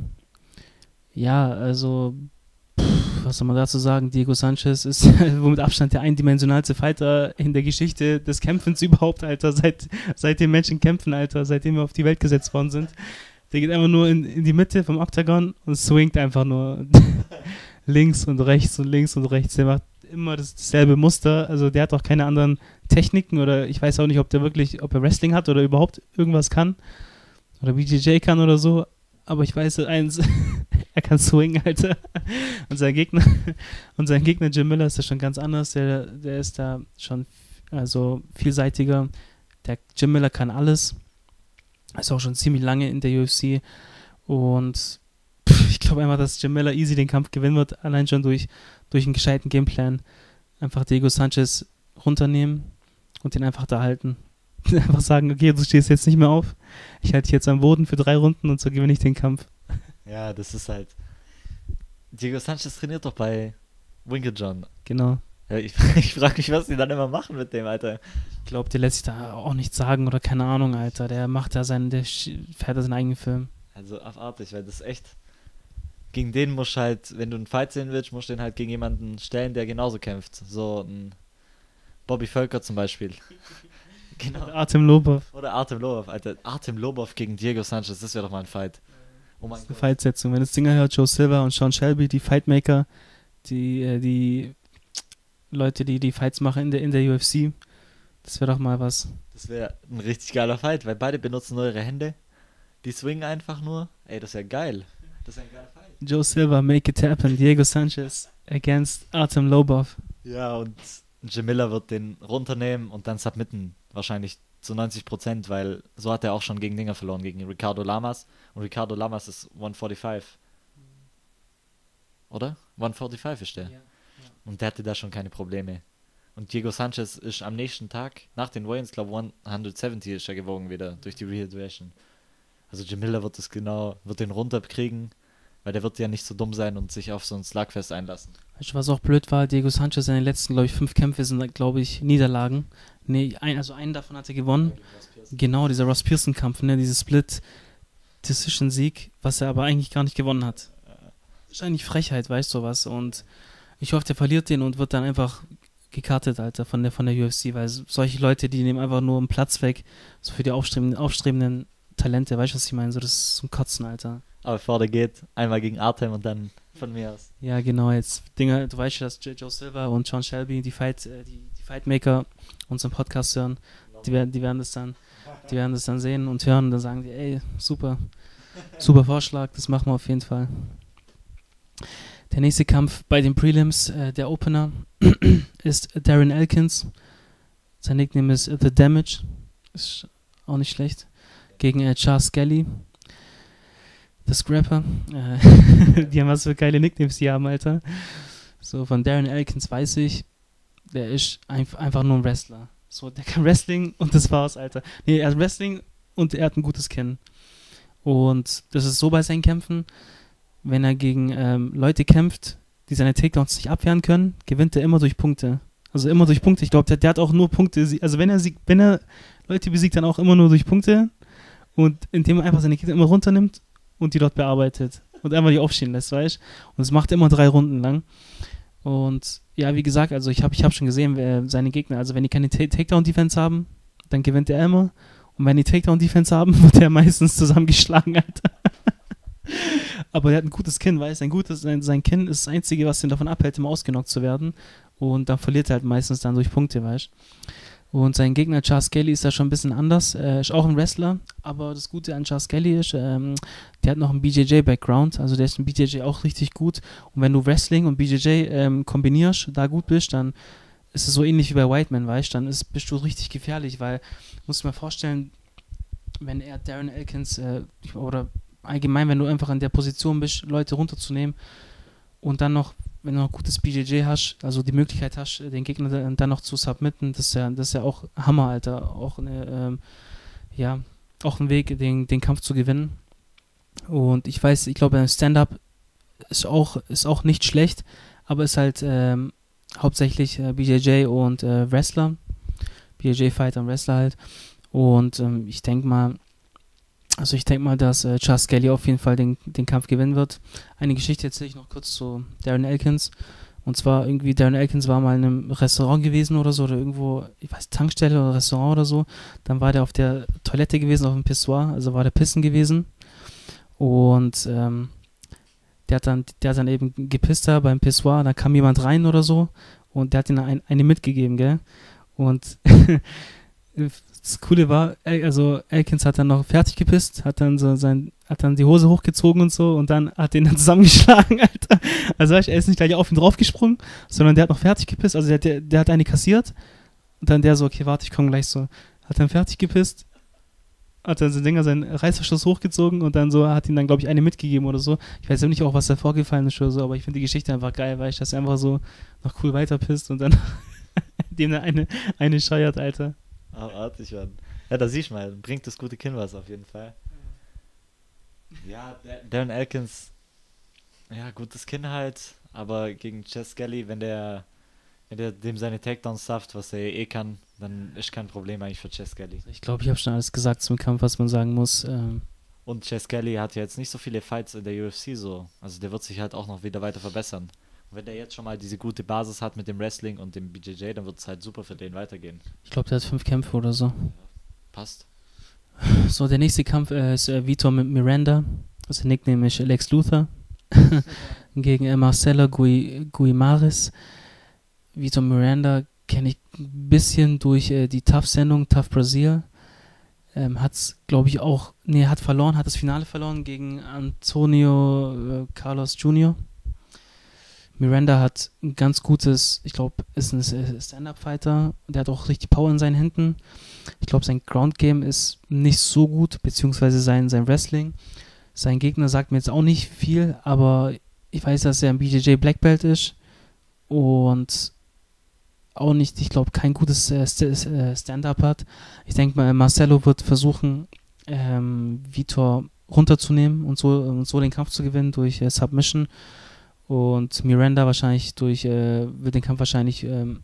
Ja, also was soll man dazu sagen? Diego Sanchez ist wohl mit Abstand der eindimensionalste Fighter in der Geschichte des Kämpfens überhaupt, Alter. Seitdem Menschen kämpfen, Alter. Seitdem wir auf die Welt gesetzt worden sind. Der geht einfach nur in die Mitte vom Octagon und swingt einfach nur links und rechts. Der macht immer dasselbe Muster. Also der hat auch keine anderen Techniken oder ich weiß auch nicht, ob er Wrestling hat oder überhaupt irgendwas kann. Oder BJJ kann oder so. Aber ich weiß eins, er kann swingen, Alter. Und sein Gegner Jim Miller ist ja schon ganz anders. Der ist da schon vielseitiger. Der Jim Miller kann alles. Ist auch schon ziemlich lange in der UFC. Und ich glaube einfach, dass Jim Miller easy den Kampf gewinnen wird. Allein schon durch einen gescheiten Gameplan. Einfach Diego Sanchez runternehmen und den einfach da halten. Einfach sagen, okay, du stehst jetzt nicht mehr auf. Ich halte dich jetzt am Boden für 3 Runden und so gewinne ich den Kampf. Ja, das ist halt... Diego Sanchez trainiert doch bei Winkeljohn. Genau. Ja, ich frage mich, was die dann immer machen mit dem, Alter. Ich glaube, der lässt sich da auch nichts sagen oder keine Ahnung, Alter. Der fährt da seinen eigenen Film. Also abartig, weil das echt... Gegen den musst du halt, wenn du einen Fight sehen willst, musst du den halt gegen jemanden stellen, der genauso kämpft. So ein Bobby Völker zum Beispiel. Genau. Oder Artem Lobov, Alter. Artem Lobov gegen Diego Sanchez, das wäre doch mal ein Fight. Oh mein Gott. Eine Fightsetzung. Wenn das Dinger hört, Joe Silva und Sean Shelby, die Fightmaker, die Leute, die Fights machen in der UFC, das wäre doch mal was. Das wäre ein richtig geiler Fight, weil beide benutzen nur ihre Hände. Die swingen einfach nur. Ey, das wäre geil. Das wäre ein geiler Fight. Joe Silva, make it happen. Diego Sanchez against Artem Lobov. Ja, und Jim Miller wird den runternehmen und dann submitten. Wahrscheinlich zu 90%, weil so hat er auch schon gegen Dinger verloren, gegen Ricardo Lamas. Und Ricardo Lamas ist 145. Oder? 145 ist der. Ja. Und der hatte da schon keine Probleme. Und Diego Sanchez ist am nächsten Tag, nach den Weigh-ins, glaube 170 ist er gewogen wieder, durch die Rehydration. Also Jim Miller wird den runterkriegen, weil der wird ja nicht so dumm sein und sich auf so ein Slugfest einlassen. Weißt du, was auch blöd war? Diego Sanchez, seine letzten, glaube ich, 5 Kämpfe sind, glaube ich, Niederlagen. Nee, einen davon hat er gewonnen. Genau, dieser Ross Pearson-Kampf, ne, dieses Split-Decision-Sieg, was er aber eigentlich gar nicht gewonnen hat. Wahrscheinlich Frechheit, weißt du was? Und ich hoffe, der verliert den und wird dann einfach gekartet, Alter, von der UFC, weil solche Leute, die nehmen einfach nur einen Platz weg, so für die aufstrebenden Talente, weißt du, was ich meine? So, das ist zum Kotzen, Alter. Aber bevor der geht, einmal gegen Artem und dann von mir aus. Ja, genau, jetzt Dinger, du weißt ja, dass Joe Silva und Sean Shelby, die Fightmaker, unseren Podcast hören, die werden das dann sehen und hören und dann sagen die, ey, super Vorschlag, das machen wir auf jeden Fall. Der nächste Kampf bei den Prelims, der Opener, ist Darren Elkins. Sein Nickname ist The Damage. Ist auch nicht schlecht. Gegen Charles Skelly. The Scrapper. Die haben was für geile Nicknames, die haben, Alter. So, von Darren Elkins weiß ich, der ist einfach nur ein Wrestler. So, der kann Wrestling und das war's, Alter. Nee, er hat Wrestling und er hat ein gutes Kinn. Und das ist so bei seinen Kämpfen, wenn er gegen Leute kämpft, die seine Takedowns nicht abwehren können, gewinnt er immer durch Punkte. Also immer durch Punkte. Ich glaube, der hat auch nur Punkte. Also wenn er Leute besiegt, dann auch immer nur durch Punkte. Und indem er einfach seine Gegner immer runternimmt und die dort bearbeitet. Und einfach die aufstehen lässt, weißt du? Und es macht immer 3 Runden lang. Und ja, wie gesagt, also ich hab schon gesehen, seine Gegner, also wenn die keine Takedown-Defense haben, dann gewinnt er immer. Und wenn die Takedown-Defense haben, wird er meistens zusammengeschlagen, Alter. Aber er hat ein gutes Kinn, weißt du? Sein Kinn ist das Einzige, was ihn davon abhält, immer ausgenockt zu werden. Und dann verliert er halt meistens dann durch Punkte, weißt du? Und sein Gegner Charles Skelly ist da schon ein bisschen anders. Ist auch ein Wrestler, aber das Gute an Charles Skelly ist, der hat noch einen BJJ-Background, also der ist im BJJ auch richtig gut. Und wenn du Wrestling und BJJ kombinierst, da gut bist, dann ist es so ähnlich wie bei Whiteman, weißt du, dann bist du richtig gefährlich, weil, musst du dir mal vorstellen, wenn er Darren Elkins oder allgemein, wenn du einfach an der Position bist, Leute runterzunehmen und dann noch, wenn du noch gutes BJJ hast, also die Möglichkeit hast, den Gegner dann noch zu submitten, das ist ja auch Hammer, Alter. Auch ja, auch ein Weg, den Kampf zu gewinnen. Und ich glaube, ein Stand-Up ist auch nicht schlecht, aber ist halt hauptsächlich BJJ und Wrestler. BJJ-Fighter und Wrestler halt. Und ich denke mal, dass Charles Skelly auf jeden Fall den Kampf gewinnen wird. Eine Geschichte erzähle ich noch kurz zu Darren Elkins. Und zwar irgendwie, Darren Elkins war mal in einem Restaurant gewesen oder so, oder irgendwo, ich weiß, Tankstelle oder Restaurant oder so. Dann war der auf der Toilette gewesen, auf dem Pissoir, also war der pissen gewesen. Und der hat dann eben gepisst da beim Pissoir, da kam jemand rein oder so und der hat ihm eine mitgegeben, gell? Und das Coole war, also Elkins hat dann noch fertig gepisst, hat dann die Hose hochgezogen und so und dann hat den dann zusammengeschlagen, Alter. Also weißt du, er ist nicht gleich auf ihn draufgesprungen, sondern der hat noch fertig gepisst, also der hat eine kassiert und dann der so, okay, warte, ich komme gleich so. Hat dann fertig gepisst, hat dann seinen Reißverschluss hochgezogen und dann so, hat ihm dann, glaube ich, eine mitgegeben oder so. Ich weiß ja nicht auch, was da vorgefallen ist oder so, aber ich finde die Geschichte einfach geil, weil dass er einfach so noch cool weiterpisst und dann dem eine scheuert, Alter. Artig, Mann. Ja, da siehst du mal, bringt das gute Kinn was auf jeden Fall. Ja, Darren Elkins, ja, gutes Kinn halt, aber gegen Chess Skelly, wenn der dem seine Takedowns schafft, was er eh kann, dann ist kein Problem eigentlich für Chess Skelly. Ich glaube, ich habe schon alles gesagt zum Kampf, was man sagen muss. Und Chess Skelly hat ja jetzt nicht so viele Fights in der UFC so, also der wird sich halt auch noch wieder weiter verbessern. Und wenn der jetzt schon mal diese gute Basis hat mit dem Wrestling und dem BJJ, dann wird es halt super für den weitergehen. Ich glaube, der hat 5 Kämpfe oder so. Passt. So, der nächste Kampf ist Vitor mit Miranda. Also der Nickname ist Lex Luthor. Gegen Marcelo Guimares. Vitor Miranda kenne ich ein bisschen durch die Tough-Sendung, Tough Brazil. Hat verloren, hat das Finale verloren gegen Antonio Carlos Jr. Miranda hat ein ganz gutes, ich glaube, ist ein Stand-Up-Fighter. Der hat auch richtig Power in seinen Händen. Ich glaube, sein Ground-Game ist nicht so gut, beziehungsweise sein Wrestling. Sein Gegner sagt mir jetzt auch nicht viel, aber ich weiß, dass er ein BJJ Black Belt ist und auch nicht, ich glaube, kein gutes Stand-Up hat. Ich denke mal, Marcelo wird versuchen, Vitor runterzunehmen und so den Kampf zu gewinnen durch Submission. Und Miranda wahrscheinlich wird den Kampf wahrscheinlich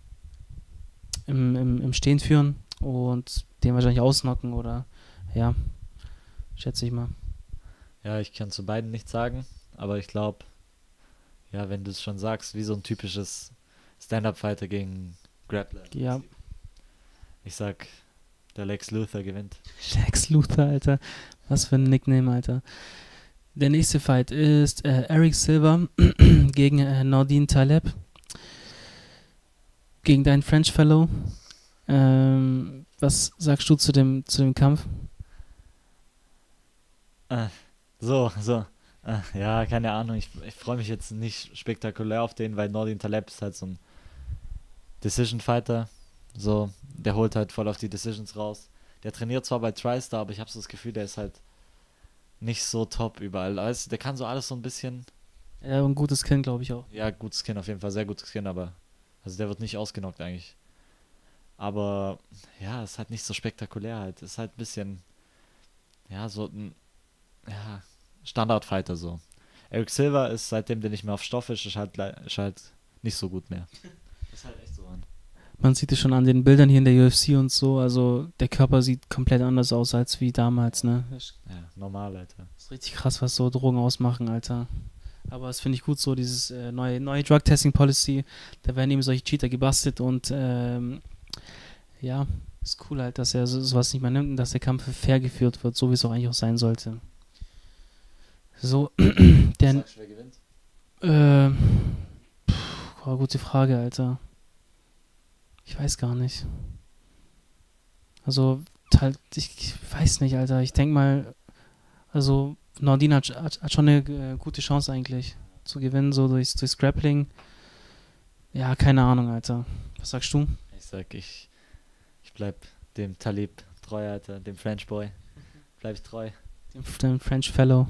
im Stehen führen und den wahrscheinlich ausnocken oder ja, schätze ich mal. Ja, ich kann zu beiden nichts sagen, aber ich glaube, ja, wenn du es schon sagst, wie so ein typisches Stand-Up-Fighter gegen Grappler. Ja. Ich sag, der Lex Luthor gewinnt. Lex Luthor, Alter. Was für ein Nickname, Alter. Der nächste Fight ist Eric Silva gegen Nordin Taleb. Gegen deinen French Fellow. Was sagst du zu dem Kampf? Ja, keine Ahnung. Ich freue mich jetzt nicht spektakulär auf den, weil Nordin Taleb ist halt so ein Decision-Fighter. So, der holt halt voll auf die Decisions raus. Der trainiert zwar bei TriStar, aber ich habe so das Gefühl, der ist halt nicht so top überall. Also, der kann so alles so ein bisschen. Ja, und gutes Kinn, glaube ich auch. Ja, gutes Kinn auf jeden Fall, sehr gutes Kinn, aber also der wird nicht ausgenockt eigentlich. Aber ja, ist halt nicht so spektakulär halt. Ist halt ein bisschen, ja, so ein Standardfighter so. Eric Silva ist, seitdem der nicht mehr auf Stoff ist halt nicht so gut mehr. Das ist halt echt so, Mann. Man sieht es schon an den Bildern hier in der UFC und so, also der Körper sieht komplett anders aus als wie damals, ne? Ja, normal, Alter. Das ist richtig krass, was so Drogen ausmachen, Alter. Aber das finde ich gut, so dieses neue Drug-Testing-Policy, da werden eben solche Cheater gebastelt und ja, ist cool halt, dass er sowas nicht mehr nimmt und dass der Kampf fair geführt wird, so wie es auch eigentlich auch sein sollte. So, der... Was sagst du, wer gewinnt? Gute Frage, Alter. Ich weiß gar nicht. Also, halt, ich weiß nicht, Alter. Ich denke mal, also, Nordin hat schon eine gute Chance eigentlich zu gewinnen, so durchs Grappling. Ja, keine Ahnung, Alter. Was sagst du? Ich bleib dem Talib treu, Alter, dem French Boy. Bleib ich treu. Dem French Fellow.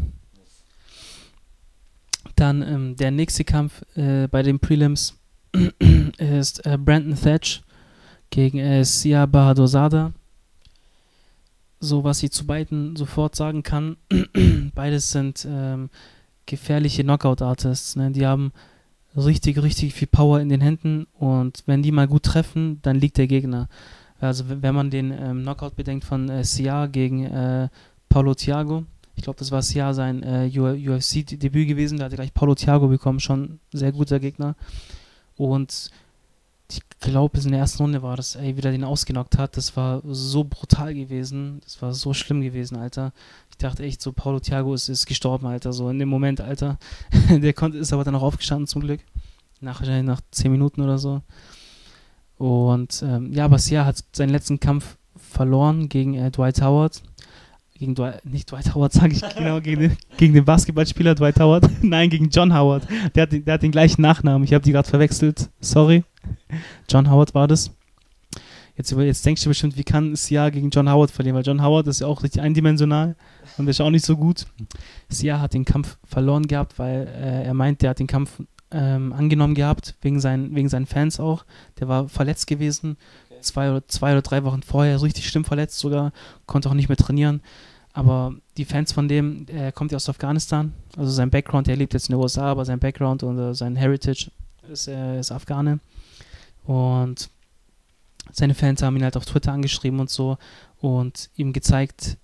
Dann der nächste Kampf bei den Prelims ist Brandon Thatch gegen Sia Bahadurzada. So, was ich zu beiden sofort sagen kann, beides sind gefährliche Knockout-Artists. Ne? Die haben richtig, richtig viel Power in den Händen und wenn die mal gut treffen, dann liegt der Gegner. Also wenn man den Knockout bedenkt von Sia gegen Paulo Thiago, ich glaube, das war Sia sein UFC-Debüt gewesen, da hat er gleich Paulo Thiago bekommen, schon sehr guter Gegner. Und ich glaube, in der ersten Runde war das, wie der den ausgenockt hat, das war so brutal gewesen, das war so schlimm gewesen, Alter. Ich dachte echt so, Paulo Thiago ist gestorben, Alter, so in dem Moment, Alter. Ist aber dann auch aufgestanden zum Glück, nach 10 Minuten oder so. Und ja, aber Sia hat seinen letzten Kampf verloren gegen Dwight Howard. Nicht Dwight Howard, sage ich genau, gegen den Basketballspieler Dwight Howard. Nein, gegen John Howard. Der hat den gleichen Nachnamen. Ich habe die gerade verwechselt. Sorry. John Howard war das. Jetzt denkst du bestimmt, wie kann Sia gegen John Howard verlieren? Weil John Howard ist ja auch richtig eindimensional und ist auch nicht so gut. Sia hat den Kampf verloren gehabt, weil er meint, der hat den Kampf angenommen gehabt, wegen seinen Fans auch. Der war verletzt gewesen. Okay. Zwei oder 3 Wochen vorher, richtig schlimm verletzt sogar, konnte auch nicht mehr trainieren. Aber die Fans von dem, er kommt ja aus Afghanistan, also sein Background, er lebt jetzt in den USA, aber sein Background und sein Heritage ist Afghane. Und seine Fans haben ihn halt auf Twitter angeschrieben und so und ihm gezeigt,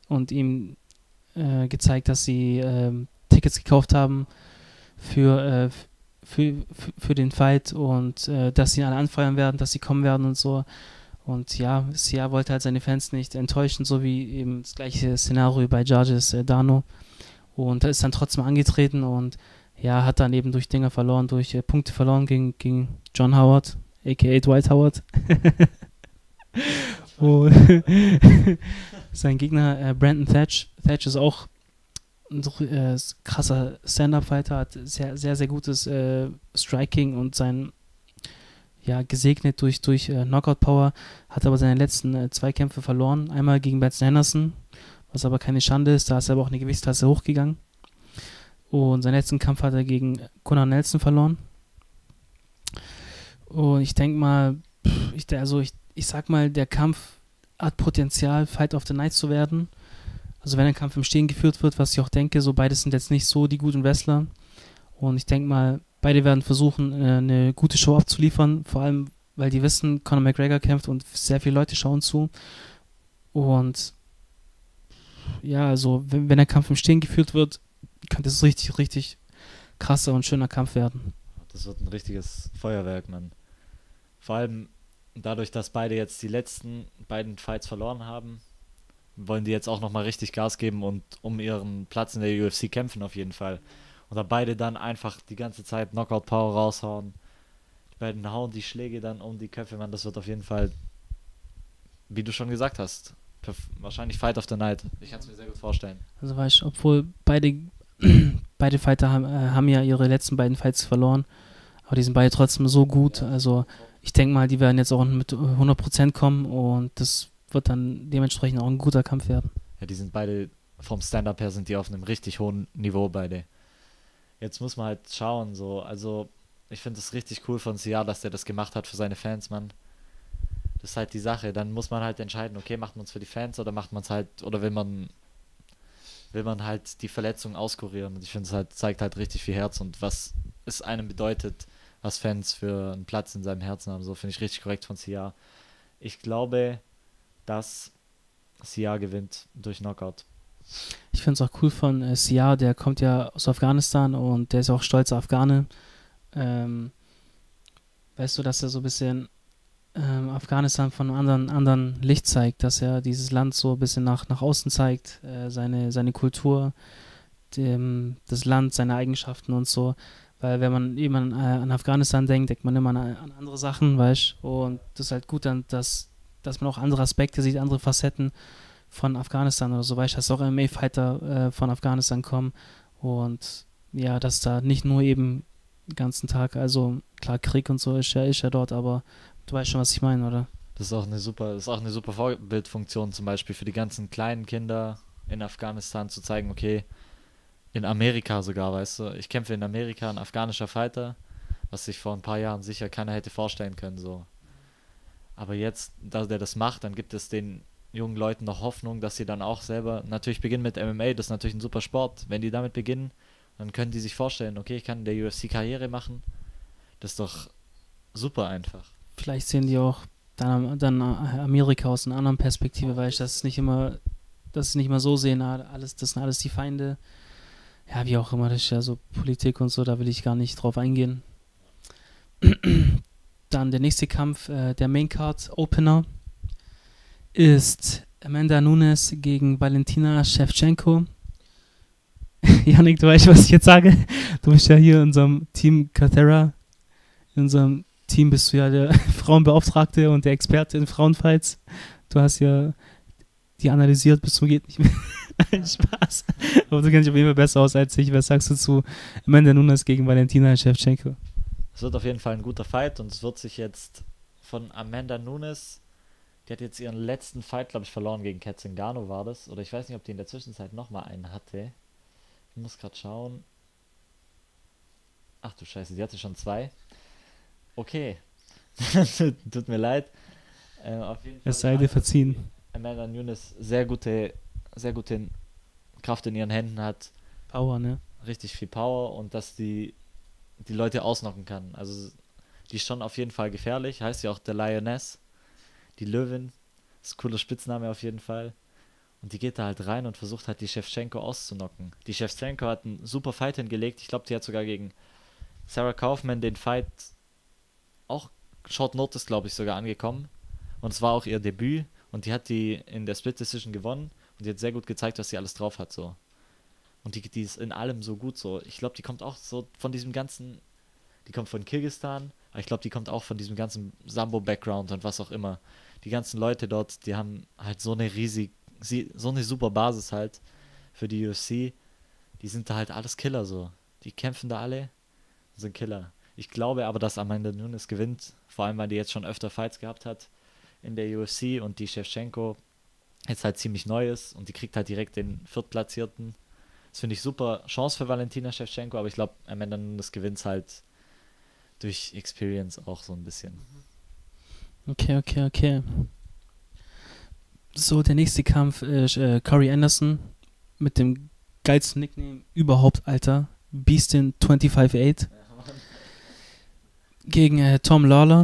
dass sie Tickets gekauft haben für den Fight und dass sie ihn alle anfeuern werden, dass sie kommen werden und so. Und ja, Sia wollte halt seine Fans nicht enttäuschen, so wie eben das gleiche Szenario bei Jarges Dano. Und er ist dann trotzdem angetreten und ja, hat dann eben durch Dinger verloren, durch Punkte verloren gegen John Howard, a.k.a. Dwight Howard. Und sein Gegner Brandon Thatch. Thatch ist auch ein krasser Stand-Up-Fighter, hat sehr, sehr, sehr gutes Striking und gesegnet durch Knockout-Power, hat aber seine letzten 2 Kämpfe verloren. Einmal gegen Benson Henderson, was aber keine Schande ist, da ist er aber auch eine Gewichtsklasse hochgegangen. Und seinen letzten Kampf hat er gegen Gunnar Nelson verloren. Und ich denke mal, ich sag mal, der Kampf hat Potenzial, Fight of the Night zu werden. Also wenn ein Kampf im Stehen geführt wird, was ich auch denke, so beides sind jetzt nicht so die guten Wrestler. Und ich denke mal, beide werden versuchen, eine gute Show abzuliefern, vor allem, weil die wissen, Conor McGregor kämpft und sehr viele Leute schauen zu. Und ja, also wenn der Kampf im Stehen geführt wird, könnte es richtig, richtig krasser und schöner Kampf werden. Das wird ein richtiges Feuerwerk, Mann. Vor allem dadurch, dass beide jetzt die letzten beiden Fights verloren haben, wollen die jetzt auch nochmal richtig Gas geben und um ihren Platz in der UFC kämpfen auf jeden Fall. Und da beide dann einfach die ganze Zeit Knockout-Power raushauen. Die beiden hauen die Schläge dann um die Köpfe, man. Das wird auf jeden Fall, wie du schon gesagt hast, wahrscheinlich Fight of the Night. Ich kann es mir sehr gut vorstellen. Also weißt du, obwohl beide Fighter haben ja ihre letzten beiden Fights verloren, aber die sind beide trotzdem so gut. Also ich denke mal, die werden jetzt auch mit 100% kommen und das wird dann dementsprechend auch ein guter Kampf werden. Ja, die sind beide, vom Stand-Up her sind die auf einem richtig hohen Niveau beide. Jetzt muss man halt schauen, so, also ich finde es richtig cool von Sia, dass der das gemacht hat für seine Fans, Mann. Das ist halt die Sache, dann muss man halt entscheiden, okay, macht man es für die Fans oder macht man es halt, oder will man halt die Verletzung auskurieren. Und ich finde, es halt, zeigt halt richtig viel Herz und was es einem bedeutet, was Fans für einen Platz in seinem Herzen haben. So finde ich richtig korrekt von Sia. Ich glaube, dass Sia gewinnt durch Knockout. Ich finde es auch cool von Sia, der kommt ja aus Afghanistan und der ist auch stolzer Afghane. Weißt du, dass er so ein bisschen Afghanistan von einem anderen Licht zeigt, dass er dieses Land so ein bisschen nach außen zeigt, seine Kultur, das Land, seine Eigenschaften und so. Weil wenn man eben an Afghanistan denkt man immer an andere Sachen, weißt du. Und das ist halt gut, dann, dass dass man auch andere Aspekte sieht, andere Facetten von Afghanistan oder so, weißt du, dass auch MMA-Fighter von Afghanistan kommen und ja, dass da nicht nur eben den ganzen Tag, also klar, Krieg und so ist ja dort, aber du weißt schon, was ich meine, oder? Das ist auch eine super Vorbildfunktion zum Beispiel für die ganzen kleinen Kinder in Afghanistan zu zeigen, okay, in Amerika sogar, weißt du, ich kämpfe in Amerika, ein afghanischer Fighter, was sich vor ein paar Jahren sicher keiner hätte vorstellen können, so. Aber jetzt, da der das macht, dann gibt es den jungen Leuten noch Hoffnung, dass sie dann auch selber natürlich beginnen mit MMA, das ist natürlich ein super Sport. Wenn die damit beginnen, dann können die sich vorstellen, okay, ich kann in der UFC Karriere machen. Das ist doch super einfach. Vielleicht sehen die auch dann Amerika aus einer anderen Perspektive, weißt du, dass sie nicht mal so sehen, das sind alles die Feinde. Ja, wie auch immer, das ist ja so Politik und so, da will ich gar nicht drauf eingehen. Dann der nächste Kampf, der Maincard Opener, ist Amanda Nunes gegen Valentina Shevchenko. Yannick, du weißt, was ich jetzt sage. Du bist ja hier in unserem Team Cathera. In unserem Team bist du ja der Frauenbeauftragte und der Experte in Frauenfights. Du hast ja die analysiert bis zum geht nicht mehr. Spaß. Aber du kennst dich auf jeden Fall besser aus als ich. Was sagst du zu Amanda Nunes gegen Valentina Shevchenko? Es wird auf jeden Fall ein guter Fight und es wird sich jetzt von Amanda Nunes, die hat jetzt ihren letzten Fight, glaube ich, verloren gegen Kat Zingano war das. Oder ich weiß nicht, ob die in der Zwischenzeit nochmal einen hatte. Ich muss gerade schauen. Ach du Scheiße, sie hatte schon 2. Okay. Tut mir leid. Auf jeden Fall Es sei dir verziehen. Amanda Nunes sehr gute Kraft in ihren Händen hat. Power, ne? Richtig viel Power und dass die Leute ausnocken kann. Also die ist schon auf jeden Fall gefährlich. Heißt ja auch der Lioness. Die Löwin. Ist ein cooler Spitzname auf jeden Fall. Und die geht da halt rein und versucht halt die Shevchenko auszunocken. Die Shevchenko hat einen super Fight hingelegt. Ich glaube, die hat sogar gegen Sarah Kaufman den Fight auch Short Notice, glaube ich, sogar angekommen. Und es war auch ihr Debüt. Und die hat die in der Split Decision gewonnen. Und die hat sehr gut gezeigt, was sie alles drauf hat, so. Und die ist in allem so gut, so. Ich glaube, die kommt auch so von diesem ganzen, die kommt von Kirgisistan, aber ich glaube, die kommt auch von diesem ganzen Sambo-Background und was auch immer. Die ganzen Leute dort, die haben halt so eine super Basis halt für die UFC. Die sind da halt alles Killer, so. Die kämpfen da alle und sind Killer. Ich glaube aber, dass Amanda Nunes gewinnt, vor allem, weil die jetzt schon öfter Fights gehabt hat in der UFC und die Shevchenko jetzt halt ziemlich neu ist und die kriegt halt direkt den Viertplatzierten. Das finde ich super Chance für Valentina Shevchenko, aber ich glaube, Amanda Nunes gewinnt halt durch Experience auch so ein bisschen. Okay. So, der nächste Kampf ist Corey Anderson mit dem geilsten Nickname überhaupt, Alter. Beastin 25-8 gegen Tom Lawler.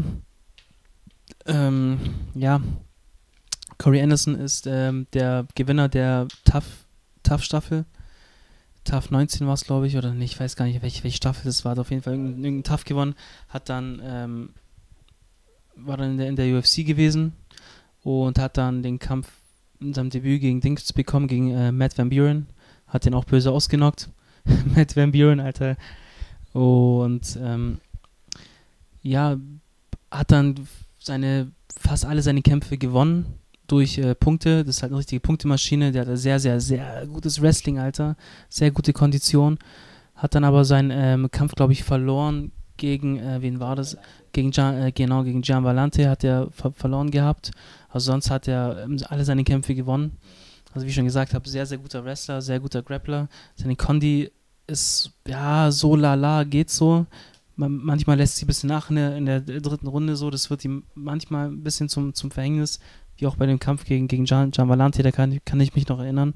Ja, Corey Anderson ist der Gewinner der Tough-Staffel. Tough 19 war es, glaube ich, oder nicht, ich weiß gar nicht, welche Staffel das war. Hat auf jeden Fall irgendein Tough gewonnen. War dann in der UFC gewesen und hat dann den Kampf in seinem Debüt gegen Dings bekommen, gegen Matt Van Buren. Hat den auch böse ausgenockt. Matt Van Buren, Alter. Und ja, hat dann fast alle seine Kämpfe gewonnen durch Punkte. Das ist halt eine richtige Punktemaschine. Der hat sehr, sehr, sehr gutes Wrestling, Alter. Sehr gute Kondition. Hat dann aber seinen Kampf, glaube ich, verloren gegen, wen war das? Gegen Gian Vallante hat er verloren gehabt. Also sonst hat er alle seine Kämpfe gewonnen. Also wie ich schon gesagt habe, sehr, sehr guter Wrestler, sehr guter Grappler. Seine Kondi ist, ja, so lala, geht so. Manchmal lässt sie ein bisschen nach in der dritten Runde so. Das wird ihm manchmal ein bisschen zum Verhängnis. Wie auch bei dem Kampf gegen Gian Vallante, da kann ich mich noch erinnern.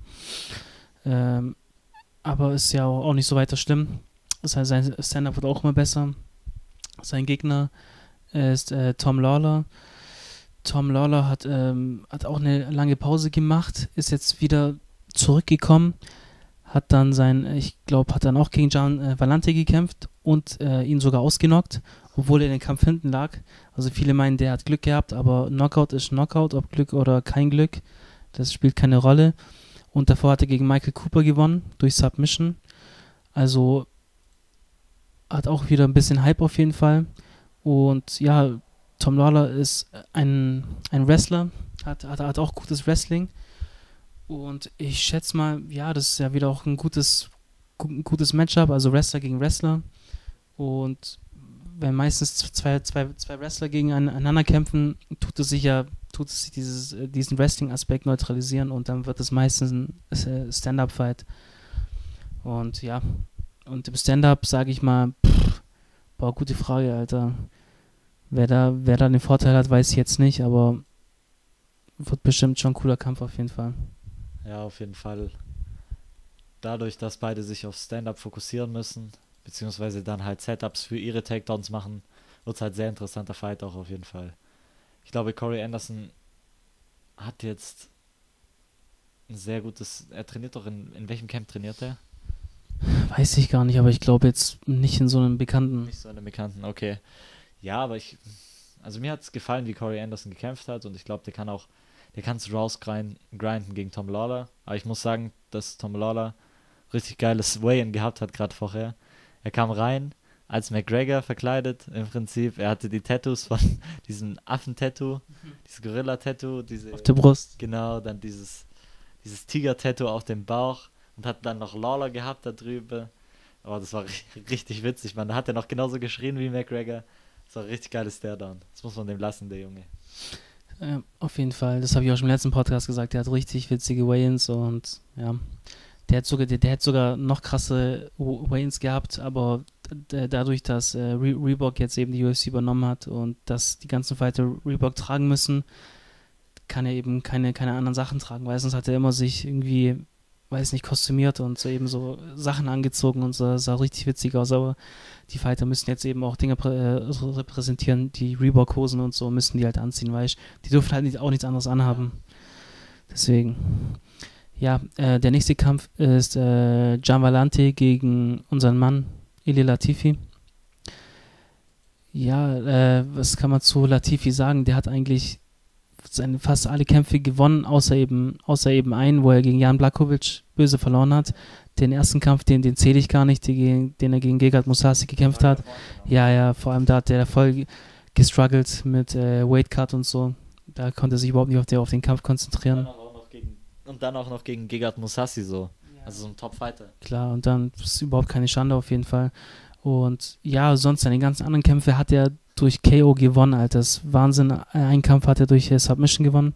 Aber ist ja auch nicht so weiter schlimm. Das heißt, sein Stand-Up wird auch immer besser. Sein Gegner ist Tom Lawler. Tom Lawler hat auch eine lange Pause gemacht, ist jetzt wieder zurückgekommen, hat dann auch gegen Gian Vallante gekämpft und ihn sogar ausgenockt, obwohl er den Kampf hinten lag. Also viele meinen, der hat Glück gehabt, aber Knockout ist Knockout, ob Glück oder kein Glück, das spielt keine Rolle. Und davor hat er gegen Michael Cooper gewonnen, durch Submission. Also hat auch wieder ein bisschen Hype auf jeden Fall. Und ja, Tom Lawler ist ein Wrestler, hat auch gutes Wrestling. Und ich schätze mal, ja, das ist ja wieder auch ein gutes Matchup, also Wrestler gegen Wrestler. Und wenn meistens zwei Wrestler gegeneinander kämpfen, tut es sich diesen Wrestling-Aspekt neutralisieren und dann wird es meistens ein Stand-Up-Fight. Und ja, und im Stand-Up sage ich mal, boah, gute Frage, Alter. Wer da den Vorteil hat, weiß ich jetzt nicht, aber wird bestimmt schon ein cooler Kampf auf jeden Fall. Ja, auf jeden Fall. Dadurch, dass beide sich auf Stand-Up fokussieren müssen, beziehungsweise dann halt Setups für ihre Takedowns machen, wird es halt sehr interessanter Fight auch auf jeden Fall. Ich glaube, Corey Anderson hat jetzt ein sehr gutes, er trainiert doch in welchem Camp trainiert er? Weiß ich gar nicht, aber ich glaube jetzt nicht in so einem bekannten. Nicht so in einem bekannten, okay. Ja, aber also mir hat es gefallen, wie Corey Anderson gekämpft hat und ich glaube, der kann es rausgrinden gegen Tom Lawler. Aber ich muss sagen, dass Tom Lawler richtig geiles Weigh-In gehabt hat, gerade vorher. Er kam rein als McGregor verkleidet, im Prinzip. Er hatte die Tattoos von diesem Affen-Tattoo, dieses Gorilla-Tattoo, Auf der Brust. Genau, dann dieses Tiger-Tattoo auf dem Bauch und hat dann noch Lawler gehabt da drüben. Aber das war richtig witzig, man. Da hat er noch genauso geschrien wie McGregor. Das war ein richtig geiles Staredown. Das muss man dem lassen, der Junge. Auf jeden Fall. Das habe ich auch schon im letzten Podcast gesagt. Der hat richtig witzige Weigh-Ins und ja. Der hat sogar noch krasse Weigh-Ins gehabt, aber dadurch, dass Reebok jetzt eben die UFC übernommen hat und dass die ganzen Fighter Reebok tragen müssen, kann er eben keine anderen Sachen tragen, weil sonst hat er immer sich irgendwie, weiß nicht, kostümiert und so eben so Sachen angezogen und so, sah richtig witzig aus, aber die Fighter müssen jetzt eben auch Dinge repräsentieren, die Reebok-Hosen und so müssen die halt anziehen, weißt du, die dürfen halt auch nichts anderes anhaben. Deswegen. Ja, der nächste Kampf ist Gian Villante gegen unseren Mann Ilir Latifi. Ja, was kann man zu Latifi sagen? Der hat eigentlich fast alle Kämpfe gewonnen, außer eben einen, wo er gegen Jan Blachowicz böse verloren hat. Den ersten Kampf, den zähle ich gar nicht, den er gegen Gegard Mousasi gekämpft hat. Ja, vor allem da hat der voll gestruggelt mit Weightcut und so. Da konnte er sich überhaupt nicht auf den Kampf konzentrieren. Und dann auch noch gegen Gegard Mousasi so. Ja. Also so ein Top-Fighter. Klar, und dann ist überhaupt keine Schande auf jeden Fall. Und ja, sonst seine ganzen anderen Kämpfe hat er durch KO gewonnen, Alter. Das ist Wahnsinn. Einen Kampf hat er durch Submission gewonnen.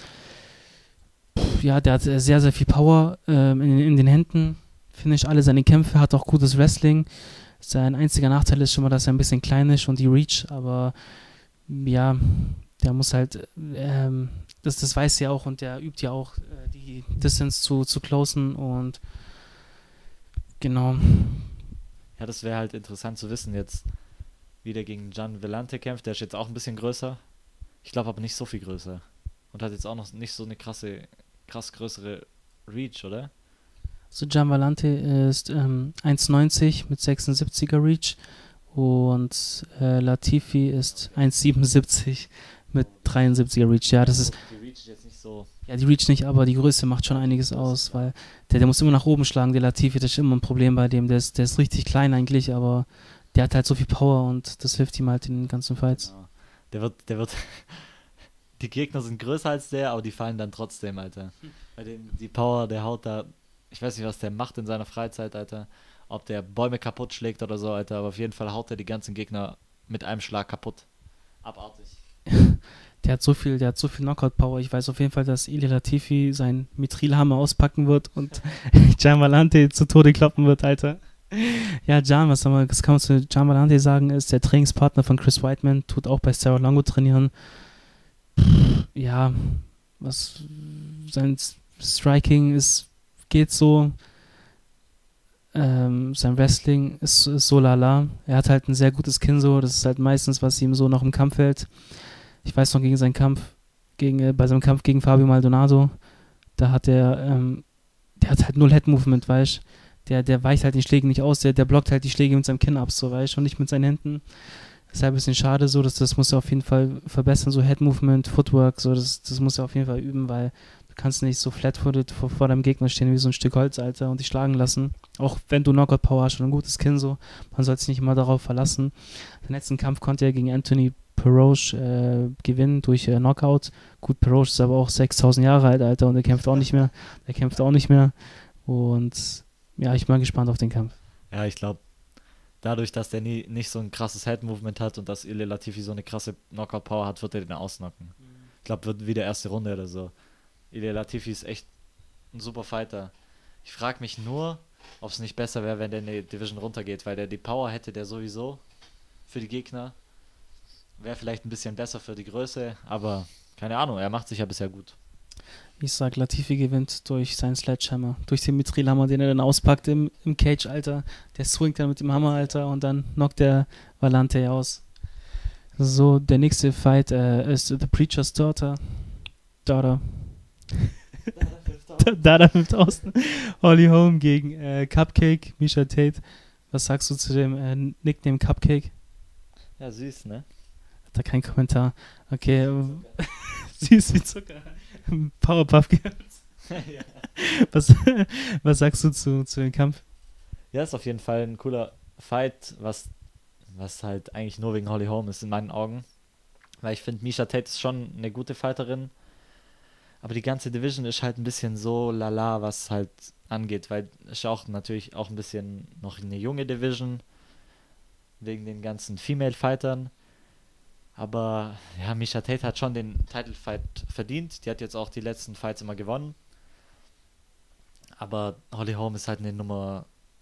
Ja, der hat sehr, sehr viel Power in den Händen. Finde ich alle seine Kämpfe, hat auch gutes Wrestling. Sein einziger Nachteil ist schon mal, dass er ein bisschen klein ist und die Reach, aber ja, der muss halt das weiß er auch und der übt ja auch die Distance zu closen und genau. Ja, das wäre halt interessant zu wissen jetzt, wie der gegen Gian Villante kämpft. Der ist jetzt auch ein bisschen größer. Ich glaube aber nicht so viel größer. Und hat jetzt auch noch nicht so eine krass größere Reach, oder? So, Gian Villante ist 1,90 mit 76er Reach und Latifi ist 1,77 mit 73er Reach. Ja, das ist. Die Reach ist jetzt nicht so. Ja, die Reach nicht, aber die Größe macht schon einiges aus, weil der muss immer nach oben schlagen, der Latifi, das ist immer ein Problem bei dem. Der ist richtig klein eigentlich, aber der hat halt so viel Power und das hilft ihm halt in den ganzen Fights. Genau. Der wird die Gegner sind größer als der, aber die fallen dann trotzdem, Alter. Bei dem, die Power, der haut da, ich weiß nicht, was der macht in seiner Freizeit, Alter. Ob der Bäume kaputt schlägt oder so, Alter, aber auf jeden Fall haut er die ganzen Gegner mit einem Schlag kaputt. Abartig. Der hat so viel Knockout-Power. Ich weiß auf jeden Fall, dass Ilir Latifi seinen Mithrilhammer auspacken wird und Gian Villante zu Tode kloppen wird, Alter. Ja, was kann man zu Gian Villante sagen, ist der Trainingspartner von Chris Weidman, tut auch bei Sarah Longo trainieren. Ja, sein Striking geht so. Sein Wrestling ist so lala. Er hat halt ein sehr gutes Kinn so, das ist halt meistens, was ihm so noch im Kampf hält. Ich weiß noch, bei seinem Kampf gegen Fabio Maldonado, da hat der hat halt null Head-Movement, weißt du. Der weicht halt die Schläge nicht aus, der blockt halt die Schläge mit seinem Kinn ab, so, weißt du, und nicht mit seinen Händen. Das ist halt ein bisschen schade, so, das muss er auf jeden Fall verbessern, so Head-Movement, Footwork, so, das muss er auf jeden Fall üben, weil du kannst nicht so flat-footed vor deinem Gegner stehen wie so ein Stück Holz, Alter, und dich schlagen lassen. Auch wenn du Knockout-Power hast und ein gutes Kinn, so, man soll sich nicht immer darauf verlassen. Den letzten Kampf konnte er gegen Anthony Peroge gewinnen durch Knockout. Gut, Peroge ist aber auch 6.000 Jahre alt, Alter, und er kämpft auch nicht mehr. Und ja, ich bin mal gespannt auf den Kampf. Ja, ich glaube, dadurch, dass der nicht so ein krasses Head-Movement hat und dass Ilir Latifi so eine krasse Knockout-Power hat, wird er den ausnocken. Ich glaube, wird wieder erste Runde oder so. Ilir Latifi ist echt ein super Fighter. Ich frage mich nur, ob es nicht besser wäre, wenn der in die Division runtergeht, weil der die Power hätte, der sowieso für die Gegner. Wäre vielleicht ein bisschen besser für die Größe, aber keine Ahnung, er macht sich ja bisher gut. Ich sag, Latifi gewinnt durch seinen Sledgehammer, durch den Mithril-Hammer, den er dann auspackt im Cage, Alter. Der swingt dann mit dem Hammer, Alter, und dann knockt der Vallante aus. So, der nächste Fight ist The Preacher's Daughter. Dada 5000. Holly Holm gegen Cupcake, Miesha Tate. Was sagst du zu dem Nickname Cupcake? Ja, süß, ne? Hat da kein Kommentar. Okay, süß wie Zucker. Powerpuff Girls. Ja. Was sagst du zu dem Kampf? Ja, ist auf jeden Fall ein cooler Fight, was halt eigentlich nur wegen Holly Holm ist in meinen Augen. Weil ich finde, Miesha Tate ist schon eine gute Fighterin. Aber die ganze Division ist halt ein bisschen so lala, was halt angeht. Weil es ist auch natürlich auch ein bisschen noch eine junge Division. Wegen den ganzen Female-Fightern. Aber ja, Miesha Tate hat schon den Title-Fight verdient. Die hat jetzt auch die letzten Fights immer gewonnen. Aber Holly Holm ist halt eine Nummer